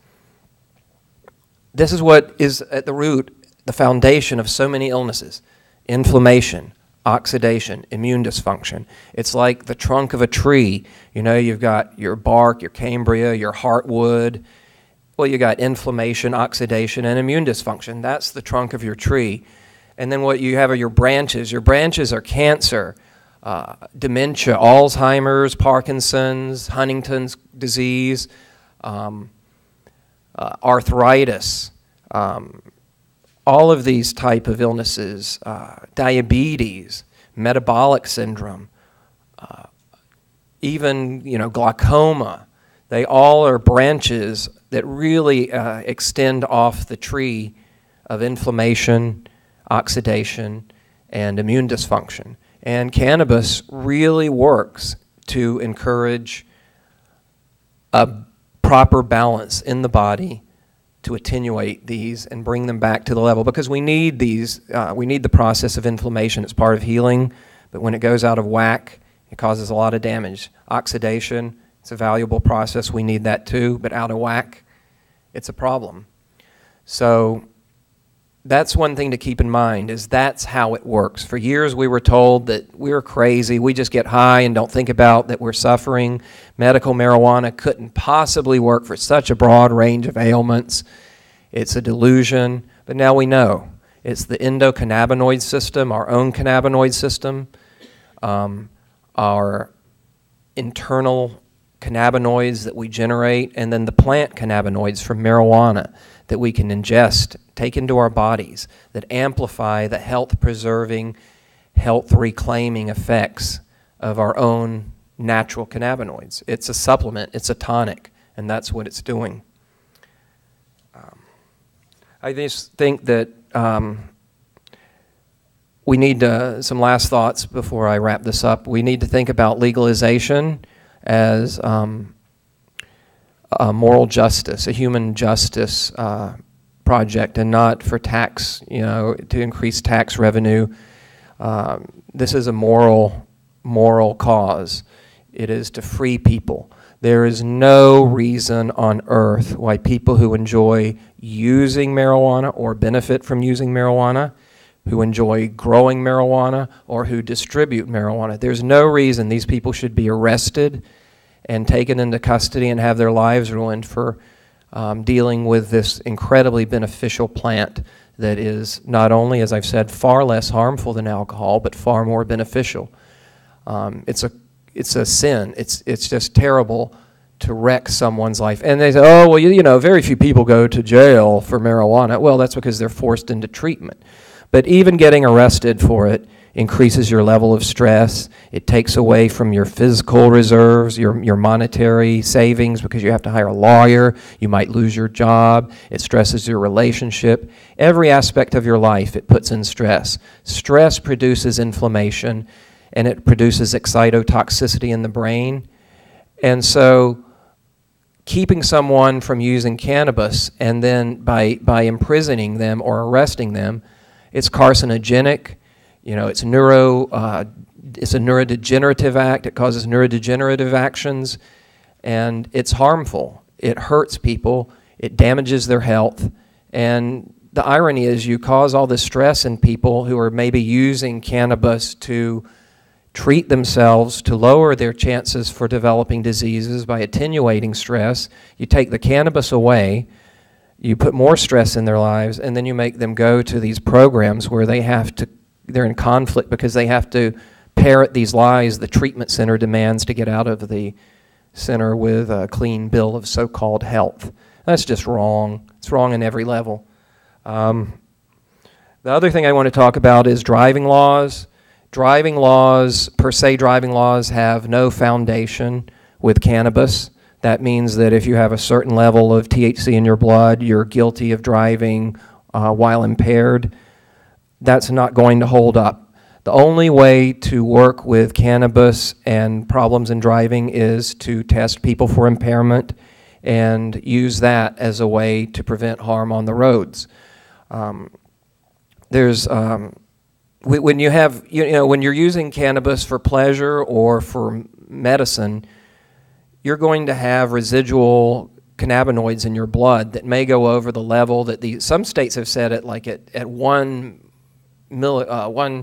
Speaker 2: this is what is at the root, the foundation of so many illnesses: inflammation, oxidation, immune dysfunction. It's like the trunk of a tree. You know, you've got your bark, your cambria, your heartwood. Well, you got inflammation, oxidation, and immune dysfunction. That's the trunk of your tree. And then what you have are your branches. Your branches are cancer, uh, dementia, Alzheimer's, Parkinson's, Huntington's disease, um, uh, arthritis, um, all of these type of illnesses, uh, diabetes, metabolic syndrome, uh, even, you know, glaucoma. They all are branches that really uh, extend off the tree of inflammation, oxidation, and immune dysfunction. And cannabis really works to encourage a proper balance in the body to attenuate these and bring them back to the level, because we need these, uh, we need the process of inflammation. It's part of healing, but when it goes out of whack, it causes a lot of damage. Oxidation, it's a valuable process. We need that too, but out of whack, it's a problem. So that's one thing to keep in mind, is that's how it works. For years we were told that we're crazy, we just get high and don't think about that we're suffering. Medical marijuana couldn't possibly work for such a broad range of ailments. It's a delusion, but now we know. It's the endocannabinoid system, our own cannabinoid system, um, our internal cannabinoids that we generate, and then the plant cannabinoids from marijuana that we can ingest, take into our bodies, that amplify the health-preserving, health-reclaiming effects of our own natural cannabinoids. It's a supplement, it's a tonic, and that's what it's doing. Um, I just think that um, we need to, some last thoughts before I wrap this up. We need to think about legalization as um, a moral justice, a human justice uh, project, and not for tax, you know, to increase tax revenue. Um, this is a moral, moral cause. It is to free people. There is no reason on earth why people who enjoy using marijuana or benefit from using marijuana, who enjoy growing marijuana, or who distribute marijuana, there's no reason these people should be arrested and taken into custody and have their lives ruined for um, dealing with this incredibly beneficial plant that is not only, as I've said, far less harmful than alcohol, but far more beneficial. Um, it's a it's a sin. It's it's just terrible to wreck someone's life. And they say, oh, well, you, you know, very few people go to jail for marijuana. Well, that's because they're forced into treatment. But even getting arrested for it increases your level of stress. It takes away from your physical reserves, your, your monetary savings, because you have to hire a lawyer. You might lose your job. It stresses your relationship. Every aspect of your life it puts in stress. Stress produces inflammation, and it produces excitotoxicity in the brain. And so keeping someone from using cannabis and then by, by imprisoning them or arresting them, it's carcinogenic. You know, it's neuro, uh, it's a neurodegenerative act. It causes neurodegenerative actions, and it's harmful. It hurts people. It damages their health. And the irony is you cause all this stress in people who are maybe using cannabis to treat themselves, to lower their chances for developing diseases by attenuating stress. You take the cannabis away, you put more stress in their lives, and then you make them go to these programs where they have to they're in conflict because they have to parrot these lies the treatment center demands to get out of the center with a clean bill of so-called health. That's just wrong. It's wrong in every level. Um, the other thing I want to talk about is driving laws. Driving laws, per se driving laws, have no foundation with cannabis. That means that if you have a certain level of T H C in your blood, you're guilty of driving uh, while impaired. That's not going to hold up. The only way to work with cannabis and problems in driving is to test people for impairment and use that as a way to prevent harm on the roads. Um, there's, um, when you have, you know, when you're using cannabis for pleasure or for medicine, you're going to have residual cannabinoids in your blood that may go over the level that the, some states have said it like at, at one Milli, uh, one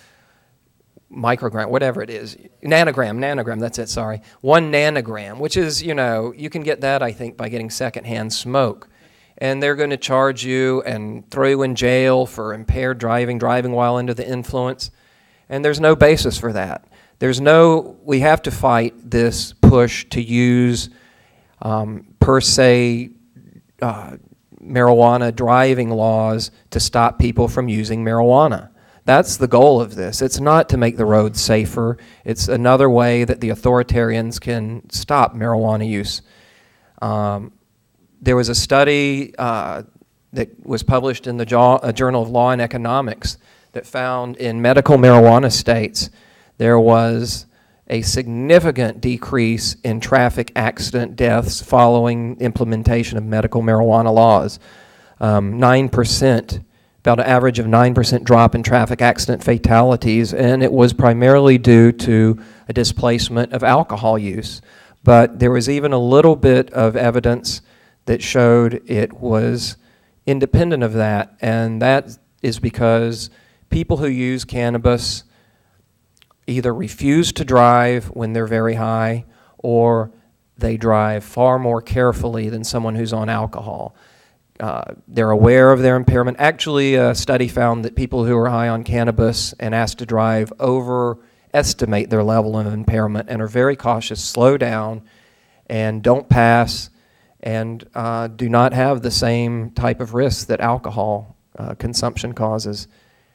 Speaker 2: microgram, whatever it is, nanogram, nanogram, that's it, sorry, one nanogram, which is, you know, you can get that, I think, by getting secondhand smoke. And they're going to charge you and throw you in jail for impaired driving, driving while under the influence. And there's no basis for that. There's no, we have to fight this push to use um, per se uh, marijuana driving laws to stop people from using marijuana. That's the goal of this. It's not to make the roads safer. It's another way that the authoritarians can stop marijuana use. Um, there was a study uh, that was published in the jo- uh, Journal of Law and Economics that found in medical marijuana states there was a significant decrease in traffic accident deaths following implementation of medical marijuana laws. Um, nine percent, about an average of nine percent drop in traffic accident fatalities, and it was primarily due to a displacement of alcohol use. But there was even a little bit of evidence that showed it was independent of that, and that is because people who use cannabis either refuse to drive when they're very high, or they drive far more carefully than someone who's on alcohol. Uh, they're aware of their impairment. Actually, a study found that people who are high on cannabis and asked to drive overestimate their level of impairment and are very cautious, slow down, and don't pass and uh, do not have the same type of risks that alcohol uh, consumption causes.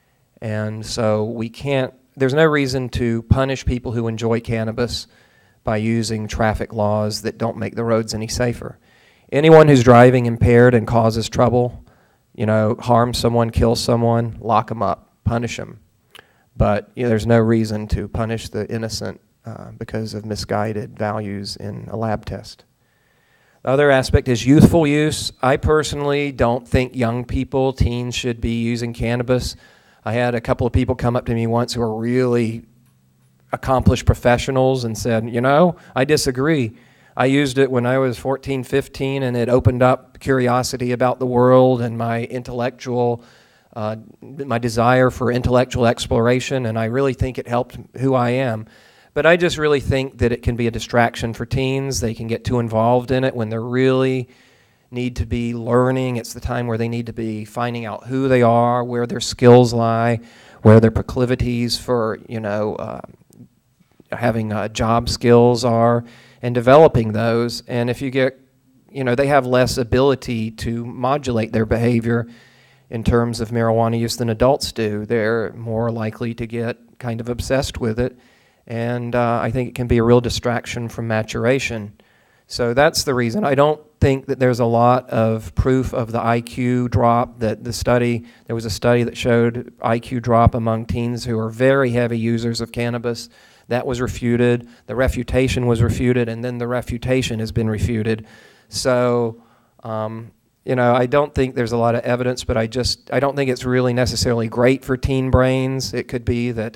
Speaker 2: And so we can't, there's no reason to punish people who enjoy cannabis by using traffic laws that don't make the roads any safer. Anyone who's driving impaired and causes trouble, you know, harms someone, kills someone, lock them up, punish them. But you know, there's no reason to punish the innocent uh, because of misguided values in a lab test. The other aspect is youthful use. I personally don't think young people, teens, should be using cannabis. I had a couple of people come up to me once who are really accomplished professionals and said, you know, I disagree. I used it when I was fourteen, fifteen, and it opened up curiosity about the world and my intellectual, uh, my desire for intellectual exploration, and I really think it helped who I am. But I just really think that it can be a distraction for teens. They can get too involved in it when they really need to be learning. It's the time where they need to be finding out who they are, where their skills lie, where their proclivities for, you know, uh, having uh, job skills are, and developing those. And if you get, you know, they have less ability to modulate their behavior in terms of marijuana use than adults do. They're more likely to get kind of obsessed with it. And uh, I think it can be a real distraction from maturation. So that's the reason. I don't think that there's a lot of proof of the I Q drop, that the study, there was a study that showed I Q drop among teens who are very heavy users of cannabis. That was refuted. The refutation was refuted, and then the refutation has been refuted. So, um, you know, I don't think there's a lot of evidence, but I just, I don't think it's really necessarily great for teen brains. It could be that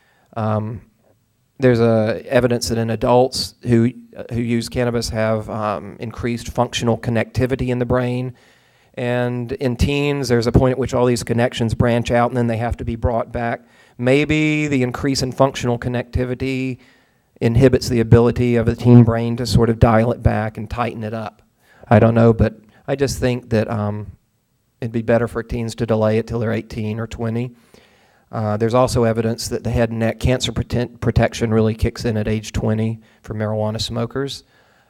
Speaker 2: um, there's a evidence that in adults who who use cannabis have um, increased functional connectivity in the brain, and in teens there's a point at which all these connections branch out and then they have to be brought back. Maybe the increase in functional connectivity inhibits the ability of the teen brain to sort of dial it back and tighten it up. I don't know, but I just think that um, it'd be better for teens to delay it till they're eighteen or twenty. Uh, there's also evidence that the head and neck cancer prote- protection really kicks in at age twenty for marijuana smokers.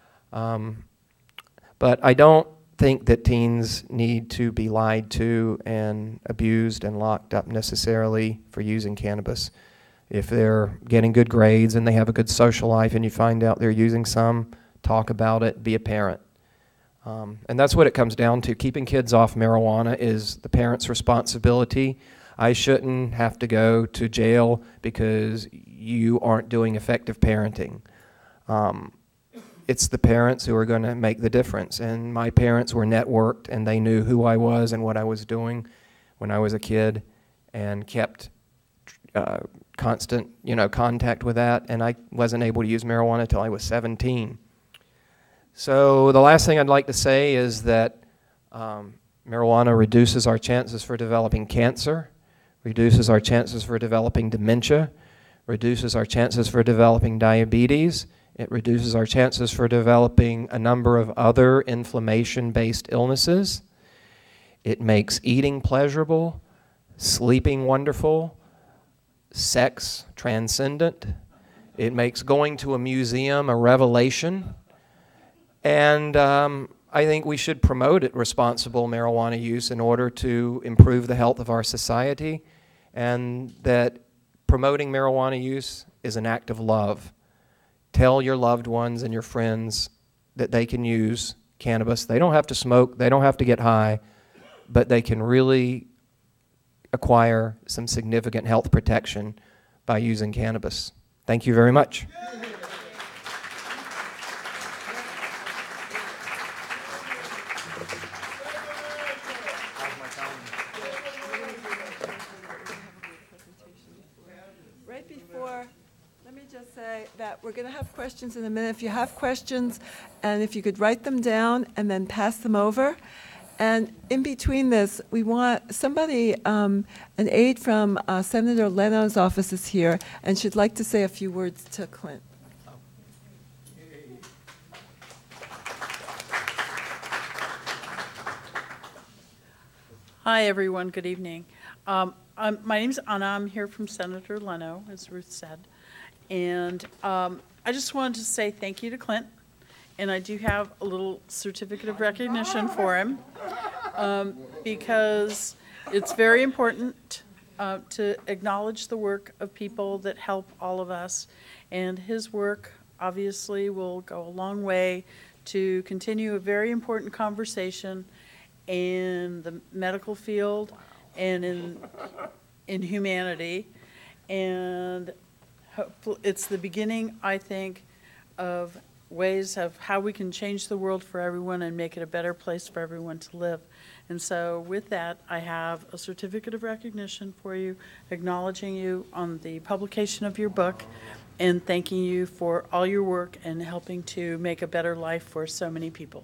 Speaker 2: Um, but I don't think that teens need to be lied to and abused and locked up necessarily for using cannabis. If they're getting good grades and they have a good social life and you find out they're using some, talk about it, be a parent. Um, and that's what it comes down to. Keeping kids off marijuana is the parent's responsibility. I shouldn't have to go to jail because you aren't doing effective parenting. Um, it's the parents who are going to make the difference. And my parents were networked, and they knew who I was and what I was doing when I was a kid, and kept uh, constant, you know, contact with that. And I wasn't able to use marijuana until I was seventeen. So the last thing I'd like to say is that um, marijuana reduces our chances for developing cancer, reduces our chances for developing dementia, reduces our chances for developing diabetes. It reduces our chances for developing a number of other inflammation-based illnesses. It makes eating pleasurable, sleeping wonderful, sex transcendent. It makes going to a museum a revelation. And um, I think we should promote it, responsible marijuana use, in order to improve the health of our society, and that promoting marijuana use is an act of love. Tell your loved ones and your friends that they can use cannabis. They don't have to smoke, they don't have to get high, but they can really acquire some significant health protection by using cannabis. Thank you very much.
Speaker 1: Right before, let me just say that we're going to have questions in a minute. If you have questions, and if you could write them down and then pass them over. And in between this, we want somebody, um, an aide from uh, Senator Leno's office is here, and she'd like to say a few words to Clint.
Speaker 3: Hi, everyone. Good evening. Um, I'm, my name's Anna. I'm here from Senator Leno, as Ruth said. And um, I just wanted to say thank you to Clint and I do have a little certificate of recognition for him, um, because it's very important uh, to acknowledge the work of people that help all of us, and his work obviously will go a long way to continue a very important conversation in the medical field and in in humanity, and hopefully it's the beginning, I think, of ways of how we can change the world for everyone and make it a better place for everyone to live. And so with that, I have a certificate of recognition for you, acknowledging you on the publication of your book and thanking you for all your work and helping to make a better life for so many people.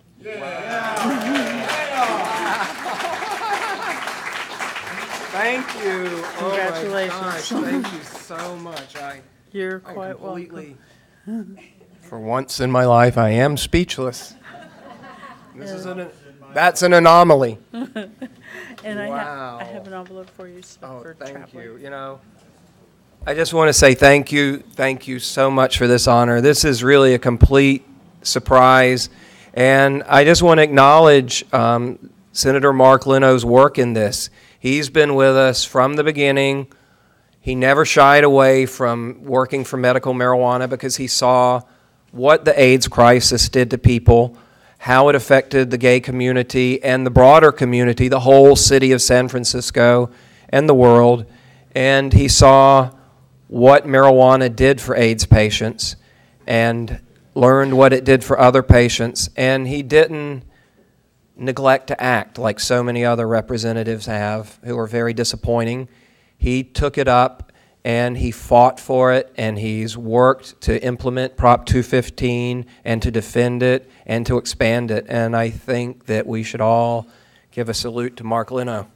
Speaker 2: Thank you.
Speaker 3: Congratulations.
Speaker 2: Oh my gosh, thank you so much. I,
Speaker 3: You're
Speaker 2: I
Speaker 3: quite
Speaker 2: completely,
Speaker 3: welcome.
Speaker 2: for once in my life, I am speechless. This is an, that's an anomaly.
Speaker 3: And I,
Speaker 2: Wow.
Speaker 3: ha- I have an envelope for you so
Speaker 2: Oh,
Speaker 3: for
Speaker 2: thank
Speaker 3: traveling.
Speaker 2: you. You know, I just want to say thank you. Thank you so much for this honor. This is really a complete surprise. And I just want to acknowledge um, Senator Mark Leno's work in this. He's been with us from the beginning. He never shied away from working for medical marijuana because he saw what the AIDS crisis did to people, how it affected the gay community and the broader community, the whole city of San Francisco and the world. And he saw what marijuana did for AIDS patients and learned what it did for other patients. And he didn't neglect to act like so many other representatives have who are very disappointing. He took it up and he fought for it, and he's worked to implement Prop two fifteen and to defend it and to expand it. And I think that we should all give a salute to Mark Leno.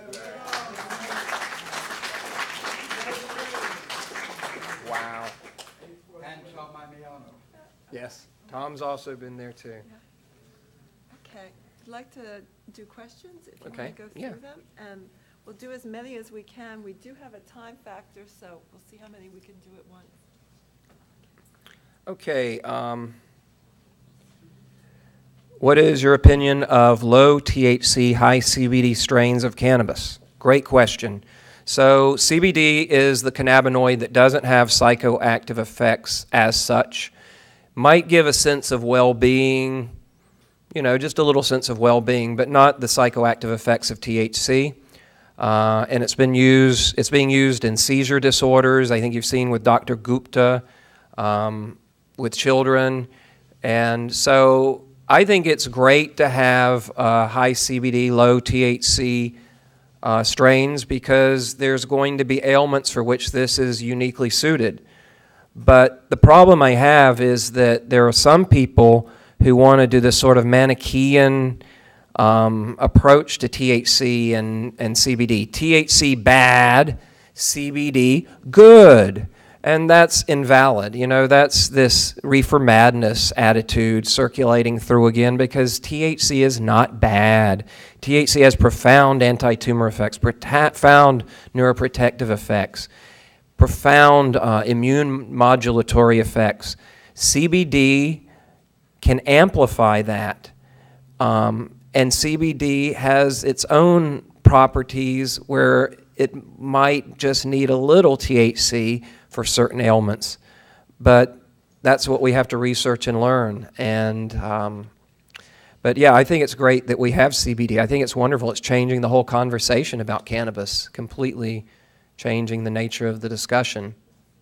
Speaker 2: Wow.
Speaker 4: And Tom Amiano.
Speaker 2: Yes, Tom's also been there too.
Speaker 1: Okay, I'd like to do questions, if you
Speaker 2: Okay,
Speaker 1: want to go
Speaker 2: yeah.
Speaker 1: through them. And we'll do as many as we can. We do have a time factor, so we'll see how many we can do at once.
Speaker 2: Okay, um, what is your opinion of low T H C, high C B D strains of cannabis? Great question. So C B D is the cannabinoid that doesn't have psychoactive effects as such. Might give a sense of well-being, you know, just a little sense of well-being, but not the psychoactive effects of T H C. Uh, and it's been used, it's being used in seizure disorders. I think you've seen with Doctor Gupta, um, with children. And so I think it's great to have uh, high C B D, low T H C uh, strains because there's going to be ailments for which this is uniquely suited. But the problem I have is that there are some people who want to do this sort of Manichaean um, approach to T H C and, and C B D. T H C bad, C B D good. And that's invalid. You know, that's this reefer madness attitude circulating through again because T H C is not bad. T H C has profound anti-tumor effects, profound neuroprotective effects, profound uh, immune modulatory effects. C B D can amplify that. Um, and C B D has its own properties where it might just need a little T H C for certain ailments. But that's what we have to research and learn. And um, but yeah, I think it's great that we have C B D. I think it's wonderful. It's changing the whole conversation about cannabis, completely changing the nature of the discussion.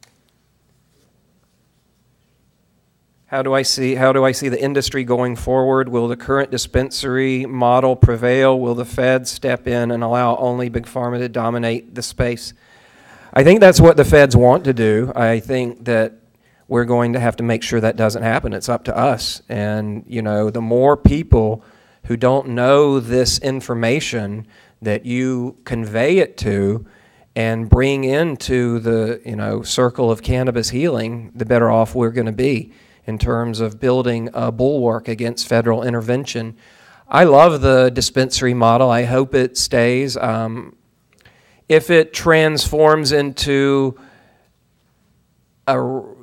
Speaker 2: How do I see, how do I see the industry going forward? Will the current dispensary model prevail? Will the feds step in and allow only Big Pharma to dominate the space? I think that's what the feds want to do. I think that we're going to have to make sure that doesn't happen. It's up to us. And, you know, the more people who don't know this information that you convey it to and bring into the, you know, circle of cannabis healing, the better off we're going to be in terms of building a bulwark against federal intervention. I love the dispensary model. I hope it stays. Um, if it transforms into a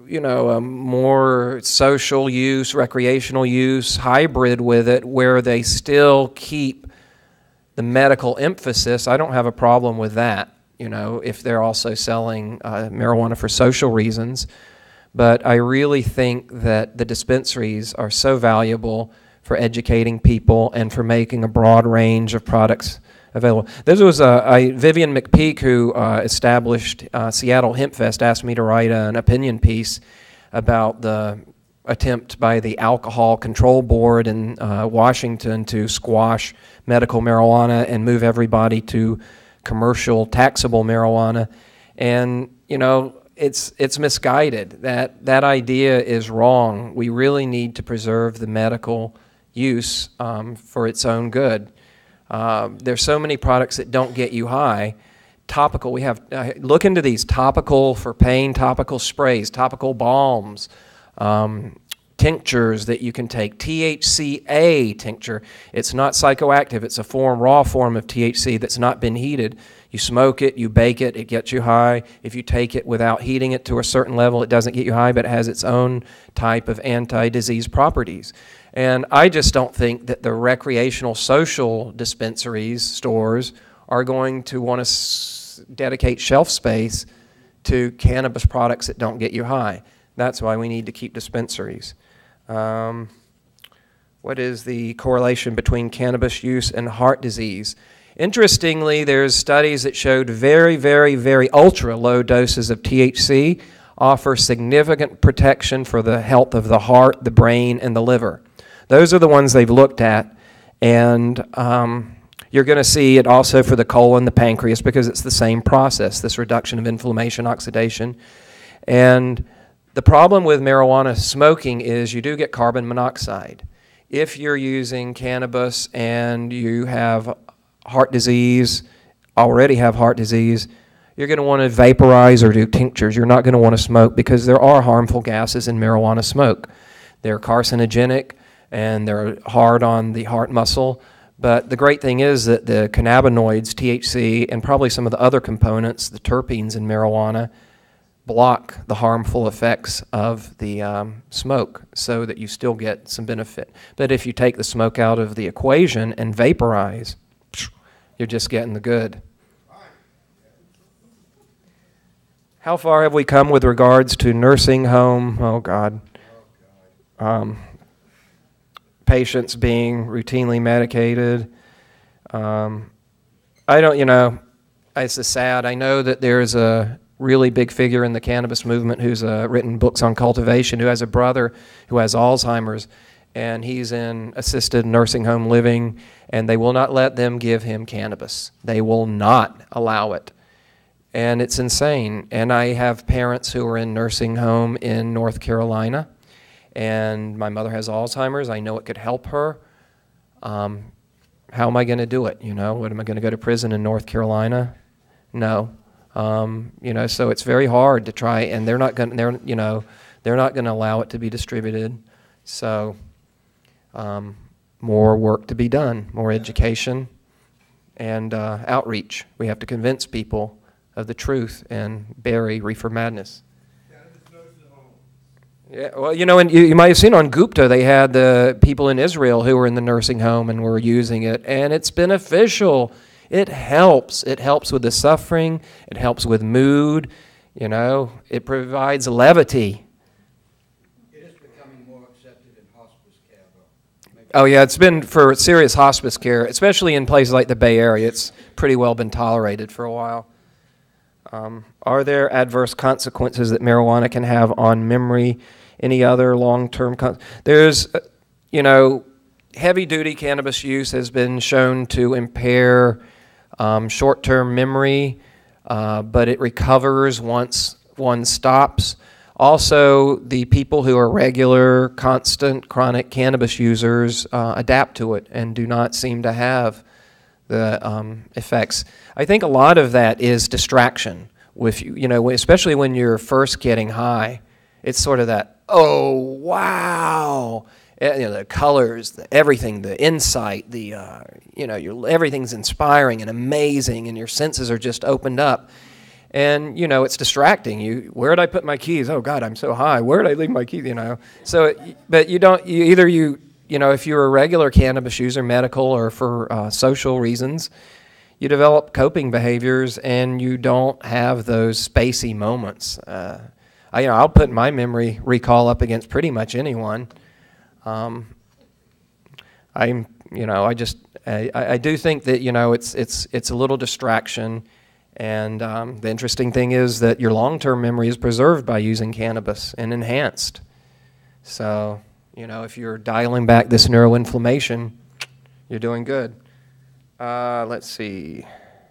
Speaker 2: you know, a more social use, recreational use, hybrid with it, where they still keep the medical emphasis, I don't have a problem with that, you know, if they're also selling uh, marijuana for social reasons. But I really think that the dispensaries are so valuable for educating people and for making a broad range of products available. This was uh, I, Vivian McPeak, who uh, established uh, Seattle Hemp Fest, asked me to write an opinion piece about the attempt by the Alcohol Control Board in uh, Washington to squash medical marijuana and move everybody to commercial taxable marijuana. And, you know, it's it's misguided. That, that idea is wrong. We really need to preserve the medical use um, for its own good. Uh, there's so many products that don't get you high. Topical, we have, uh, look into these topical for pain, topical sprays, topical balms, um, tinctures that you can take. T H C A tincture, it's not psychoactive, it's a form, raw form of T H C that's not been heated. You smoke it, you bake it, it gets you high. If you take it without heating it to a certain level, it doesn't get you high, but it has its own type of anti-disease properties. And I just don't think that the recreational social dispensaries, stores, are going to want to s- dedicate shelf space to cannabis products that don't get you high. That's why we need to keep dispensaries. Um, what is the correlation between cannabis use and heart disease? Interestingly, there's studies that showed very, very, very ultra low doses of T H C offer significant protection for the health of the heart, the brain, and the liver. Those are the ones they've looked at, and um, you're going to see it also for the colon, the pancreas, because it's the same process, this reduction of inflammation, oxidation. And the problem with marijuana smoking is you do get carbon monoxide. If you're using cannabis and you have heart disease, already have heart disease, you're going to want to vaporize or do tinctures. You're not going to want to smoke because there are harmful gases in marijuana smoke. They're carcinogenic and they're hard on the heart muscle. But the great thing is that the cannabinoids, T H C, and probably some of the other components, the terpenes in marijuana, block the harmful effects of the um, smoke so that you still get some benefit. But if you take the smoke out of the equation and vaporize, you're just getting the good. How far have we come with regards to nursing home? Oh, God. Um, patients being routinely medicated. Um, I don't, you know, it's a sad. I know that there's a really big figure in the cannabis movement who's uh, written books on cultivation, who has a brother who has Alzheimer's, and he's in assisted nursing home living, and they will not let them give him cannabis. They will not allow it. And it's insane. And I have parents who are in nursing home in North Carolina, and my mother has Alzheimer's. I know it could help her. Um, how am I going to do it? You know, what, am I going to go to prison in North Carolina? No. Um, you know, so it's very hard to try, and they're not going. They're you know, they're not going to allow it to be distributed. So, um, more work to be done, more education, and uh, outreach. We have to convince people of the truth and bury reefer madness. Yeah, well, you know, and you, you might have seen on Gupta, they had the people in Israel who were in the nursing home and were using it, and it's beneficial. It helps. It helps with the suffering. It helps with mood. You know, it provides levity.
Speaker 4: It is becoming more accepted in hospice care, though. Maybe.
Speaker 2: Oh, yeah, it's been for serious hospice care, especially in places like the Bay Area. It's pretty well been tolerated for a while. Um, are there adverse consequences that marijuana can have on memory? Any other long-term con- There's, uh, you know, heavy-duty cannabis use has been shown to impair um, short-term memory, uh, but it recovers once one stops. Also, the people who are regular, constant, chronic cannabis users uh, adapt to it and do not seem to have the um, effects. I think a lot of that is distraction. With you, you know, especially when you're first getting high, it's sort of that, oh, wow, you know, the colors, the everything, the insight, the, uh, you know, your, everything's inspiring and amazing, and your senses are just opened up. And, you know, it's distracting. You, where did I put my keys? Oh, God, I'm so high. Where did I leave my keys? You know. So, it, but you don't, you either you, you know, if you're a regular cannabis user, medical or for uh, social reasons, you develop coping behaviors and you don't have those spacey moments. Uh, I, you know, I'll put my memory recall up against pretty much anyone. Um, I'm, you know, I just, I, I do think that, you know, it's, it's, it's a little distraction. And um, the interesting thing is that your long-term memory is preserved by using cannabis and enhanced. So, you know, if you're dialing back this neuroinflammation, you're doing good. Uh, let's see.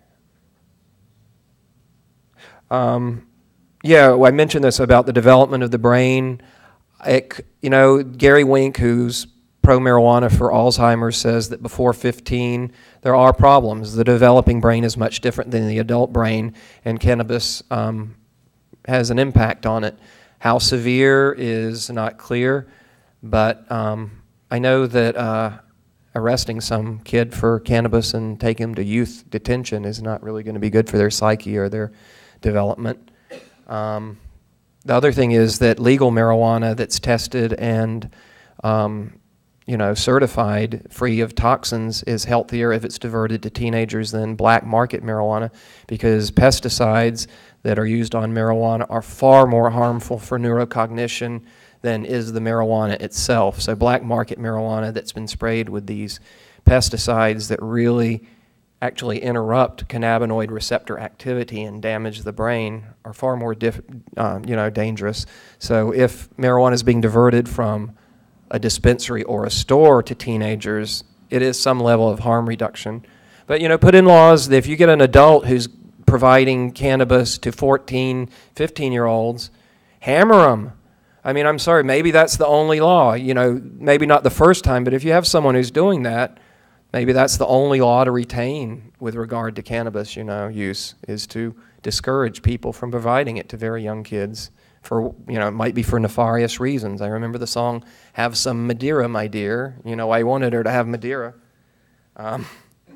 Speaker 2: Um, yeah, well, I mentioned this about the development of the brain. It, you know, Gary Wink, who's pro-marijuana for Alzheimer's, says that before fifteen, there are problems. The developing brain is much different than the adult brain, and cannabis um, has an impact on it. How severe is not clear, but um, I know that uh, arresting some kid for cannabis and taking him to youth detention is not really going to be good for their psyche or their development. Um, the other thing is that legal marijuana that's tested and um, you know, certified free of toxins is healthier if it's diverted to teenagers than black market marijuana, because pesticides that are used on marijuana are far more harmful for neurocognition than is the marijuana itself. So black market marijuana that's been sprayed with these pesticides that really actually interrupt cannabinoid receptor activity and damage the brain are far more diff, uh, you know, dangerous. So if marijuana is being diverted from a dispensary or a store to teenagers, it is some level of harm reduction. But, you know, put in laws that if you get an adult who's providing cannabis to fourteen, fifteen-year-olds, hammer them. I mean, I'm sorry, maybe that's the only law. You know, maybe not the first time, but if you have someone who's doing that, maybe that's the only law to retain with regard to cannabis, you know, use, is to discourage people from providing it to very young kids. For, you know, it might be for nefarious reasons. I remember the song, "Have Some Madeira, My Dear." You know, I wanted her to have Madeira. Um,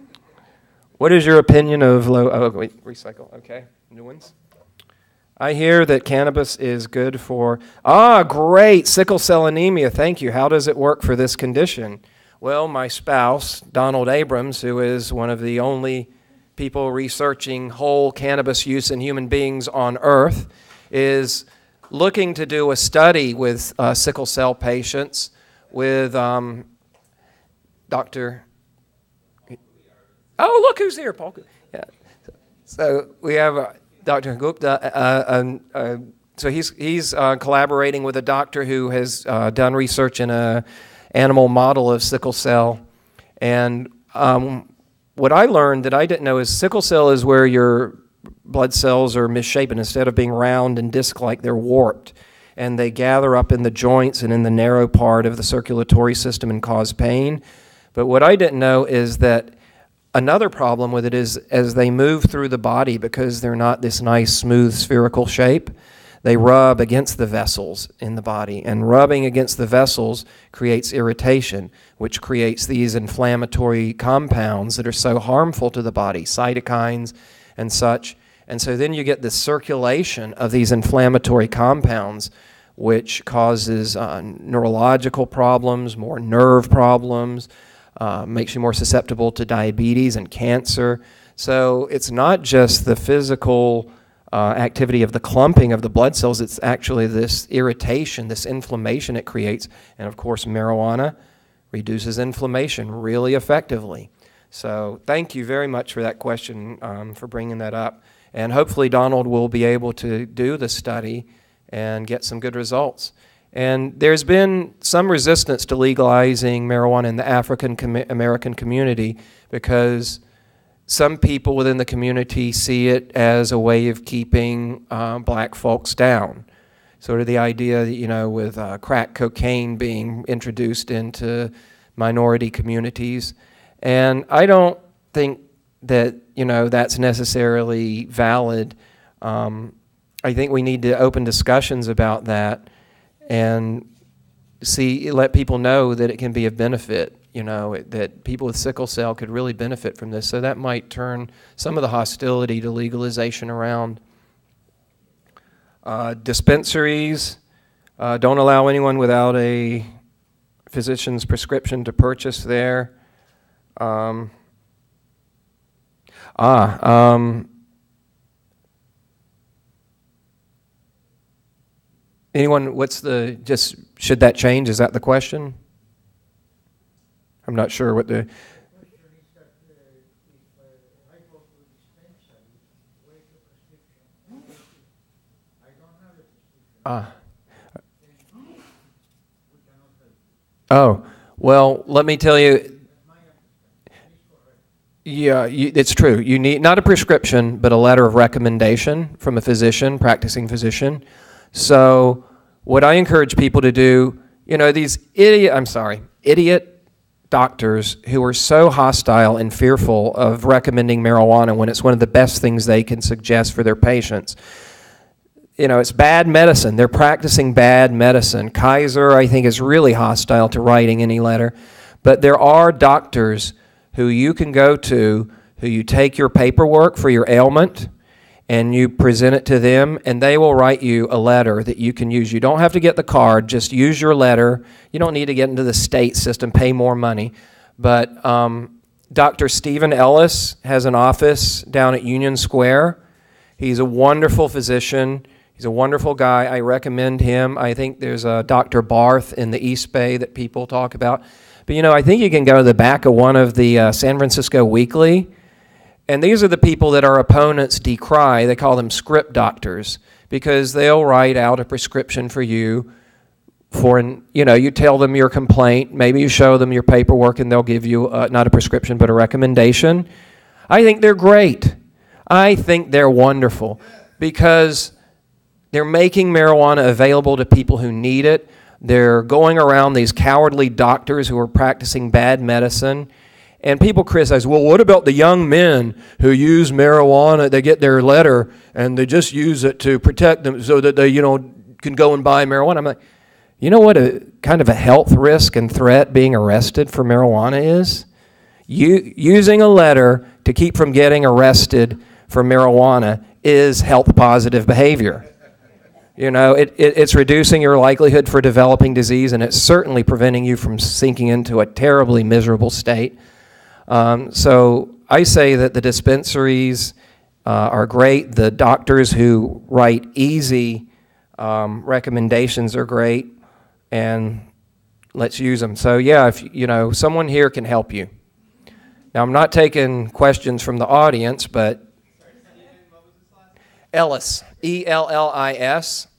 Speaker 2: what is your opinion of low, oh, wait, recycle, okay, new ones? I hear that cannabis is good for, ah, great, sickle cell anemia, thank you. How does it work for this condition? Well, my spouse, Donald Abrams, who is one of the only people researching whole cannabis use in human beings on Earth, is looking to do a study with uh, sickle cell patients with um, Doctor Oh, look who's here, Paul. Yeah. So we have uh, Doctor Gupta. Uh, uh, uh, so he's he's uh, collaborating with a doctor who has uh, done research in a animal model of sickle cell. And um, what I learned that I didn't know is sickle cell is where your blood cells are misshapen. Instead of being round and disc-like, they're warped. And they gather up in the joints and in the narrow part of the circulatory system and cause pain. But what I didn't know is that another problem with it is as they move through the body, because they're not this nice, smooth, spherical shape, they rub against the vessels in the body. And rubbing against the vessels creates irritation, which creates these inflammatory compounds that are so harmful to the body, cytokines and such. And so then you get the circulation of these inflammatory compounds, which causes uh, neurological problems, more nerve problems, uh, makes you more susceptible to diabetes and cancer. So it's not just the physical uh, activity of the clumping of the blood cells, it's actually this irritation, this inflammation it creates. And of course, marijuana reduces inflammation really effectively. So thank you very much for that question, um, for bringing that up. And hopefully Donald will be able to do the study and get some good results. And there's been some resistance to legalizing marijuana in the African com- American community because some people within the community see it as a way of keeping uh, black folks down. Sort of the idea that, you know, with uh, crack cocaine being introduced into minority communities. And I don't think that, you know, that's necessarily valid. Um, I think we need to open discussions about that and see, let people know that it can be of benefit, you know, it, that people with sickle cell could really benefit from this. So that might turn some of the hostility to legalization around. Uh, dispensaries uh, don't allow anyone without a physician's prescription to purchase there. Um, ah, um, anyone, what's the, just, should that change? Is that the question? I'm not sure what the... Ah. Oh, well, let me tell you, yeah, you, it's true. You need not a prescription, but a letter of recommendation from a physician, practicing physician. So what I encourage people to do, you know, these idiot, I'm sorry, idiot doctors who are so hostile and fearful of recommending marijuana when it's one of the best things they can suggest for their patients. You know, it's bad medicine. They're practicing bad medicine. Kaiser, I think, is really hostile to writing any letter. But there are doctors who you can go to, who you take your paperwork for your ailment, and you present it to them, and they will write you a letter that you can use. You don't have to get the card. Just use your letter. You don't need to get into the state system, pay more money. But um, Doctor Stephen Ellis has an office down at Union Square. He's a wonderful physician. He's a wonderful guy. I recommend him. I think there's a Doctor Barth in the East Bay that people talk about. But, you know, I think you can go to the back of one of the uh, San Francisco Weekly, and these are the people that our opponents decry. They call them script doctors because they'll write out a prescription for you for, an, you know, you tell them your complaint. Maybe you show them your paperwork, and they'll give you uh, not a prescription but a recommendation. I think they're great. I think they're wonderful because they're making marijuana available to people who need it. They're going around these cowardly doctors who are practicing bad medicine. And people criticize, well, what about the young men who use marijuana? They get their letter and they just use it to protect them so that they, you know, can go and buy marijuana. I'm like, you know what a kind of a health risk and threat being arrested for marijuana is? You, using a letter to keep from getting arrested for marijuana is health positive behavior. You know, it, it, it's reducing your likelihood for developing disease, and it's certainly preventing you from sinking into a terribly miserable state. Um, so I say that the dispensaries uh, are great. The doctors who write easy um, recommendations are great, and let's use them. So yeah, if you know, someone here can help you. Now I'm not taking questions from the audience, but Ellis, E L L I S.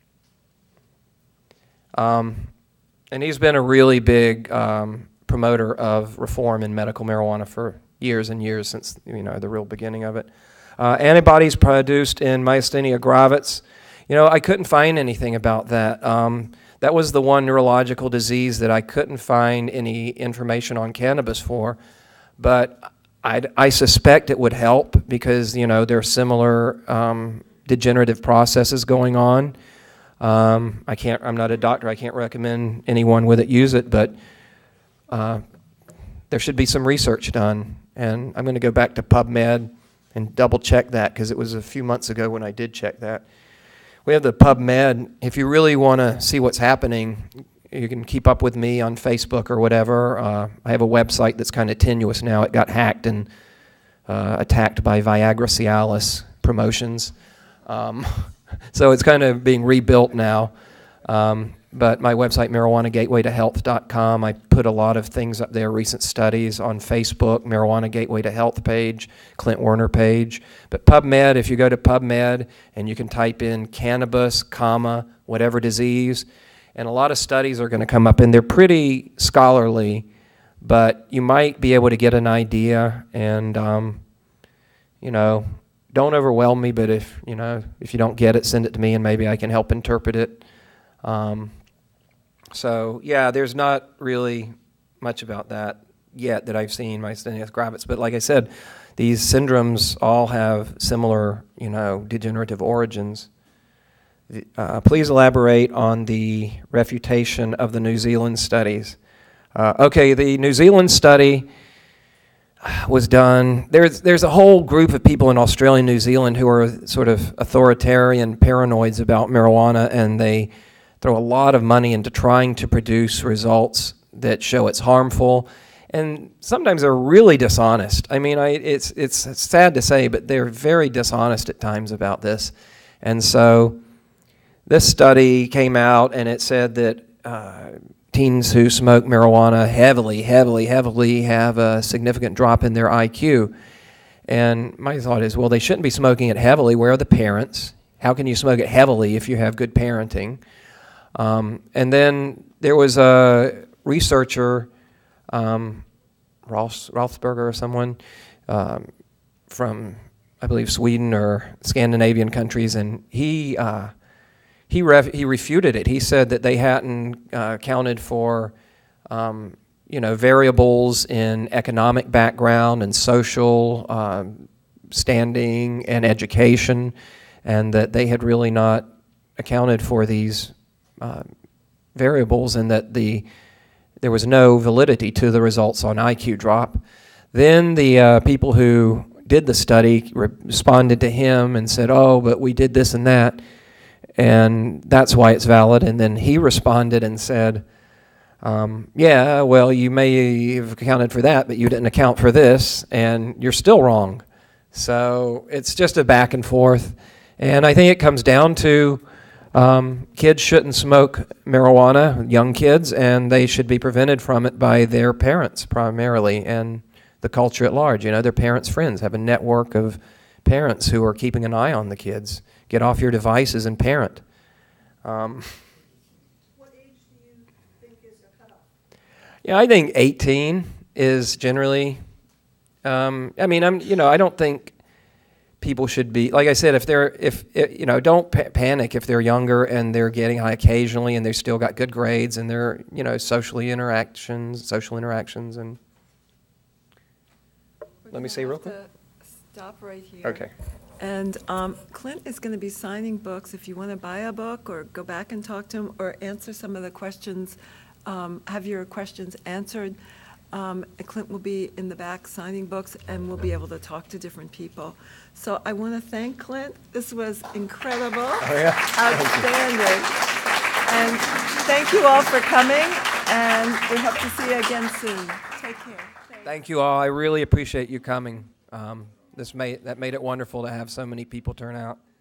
Speaker 2: Um, and he's been a really big um, promoter of reform in medical marijuana for years and years since, you know, the real beginning of it. Uh, antibodies produced in myasthenia gravis. You know, I couldn't find anything about that. Um, that was the one neurological disease that I couldn't find any information on cannabis for, but I'd, I suspect it would help because, you know, there are similar um, degenerative processes going on. Um, I can't, I'm not a doctor, I can't recommend anyone with it use it, but uh, there should be some research done. And I'm going to go back to PubMed and double check that because it was a few months ago when I did check that. We have the PubMed. If you really want to see what's happening, you can keep up with me on Facebook or whatever. Uh, I have a website that's kind of tenuous now. It got hacked and uh, attacked by Viagra Cialis promotions. Um, so it's kind of being rebuilt now. Um, but my website, marijuana gateway to health dot com, I put a lot of things up there, recent studies on Facebook, Marijuana Gateway to Health page, Clint Werner page. But PubMed, if you go to PubMed and you can type in cannabis, comma, whatever disease, and a lot of studies are going to come up, and they're pretty scholarly, but you might be able to get an idea, and, um, you know, don't overwhelm me, but if, you know, if you don't get it, send it to me, and maybe I can help interpret it. Um, so, yeah, there's not really much about that yet that I've seen, myasthenia gravis, but like I said, these syndromes all have similar, you know, degenerative origins. Uh, please elaborate on the refutation of the New Zealand studies. Uh, okay, the New Zealand study, was done. There's there's a whole group of people in Australia and New Zealand who are sort of authoritarian paranoids about marijuana, and they throw a lot of money into trying to produce results that show it's harmful, and sometimes they're really dishonest. I mean, I, it's it's sad to say, but they're very dishonest at times about this. And so this study came out, and it said that uh, teens who smoke marijuana heavily, heavily, heavily have a significant drop in their I Q. And my thought is, well, they shouldn't be smoking it heavily. Where are the parents? How can you smoke it heavily if you have good parenting? Um, and then there was a researcher, um, Ross, Rothberger or someone, um, from, I believe, Sweden or Scandinavian countries, and he uh, he, ref- he refuted it. He said that they hadn't uh, accounted for um, you know, variables in economic background and social uh, standing and education, and that they had really not accounted for these uh, variables, and that the there was no validity to the results on I Q drop. Then the uh, people who did the study re- responded to him and said, oh, but we did this and that, and that's why it's valid. And then he responded and said, um, yeah, well, you may have accounted for that, but you didn't account for this, and you're still wrong. So it's just a back and forth. And I think it comes down to um, kids shouldn't smoke marijuana, young kids, and they should be prevented from it by their parents primarily and the culture at large. You know, their parents' friends, have a network of parents who are keeping an eye on the kids. Get off your devices and parent. Um,
Speaker 5: What age do you think is a cutoff?
Speaker 2: yeah, I think eighteen is generally. Um, I mean, I'm. You know, I don't think people should be, like I said, if they're, if, if you know, don't pa- panic if they're younger and they're getting high occasionally and they've still got good grades and they're, you know, socially interactions, social interactions, and.
Speaker 1: We're
Speaker 2: Let me
Speaker 1: gonna
Speaker 2: see real
Speaker 1: have
Speaker 2: quick.
Speaker 1: to Stop right here.
Speaker 2: Okay.
Speaker 1: And um, Clint is going to be signing books. If you want to buy a book or go back and talk to him or answer some of the questions, um, have your questions answered, um, Clint will be in the back signing books, and we'll be able to talk to different people. So I want to thank Clint. This was incredible.
Speaker 2: Oh, yeah.
Speaker 1: Outstanding. And thank you all for coming, and we hope to see you again soon. Take care. Thanks.
Speaker 2: Thank you all. I really appreciate you coming. Um, this made that made it wonderful to have so many people turn out.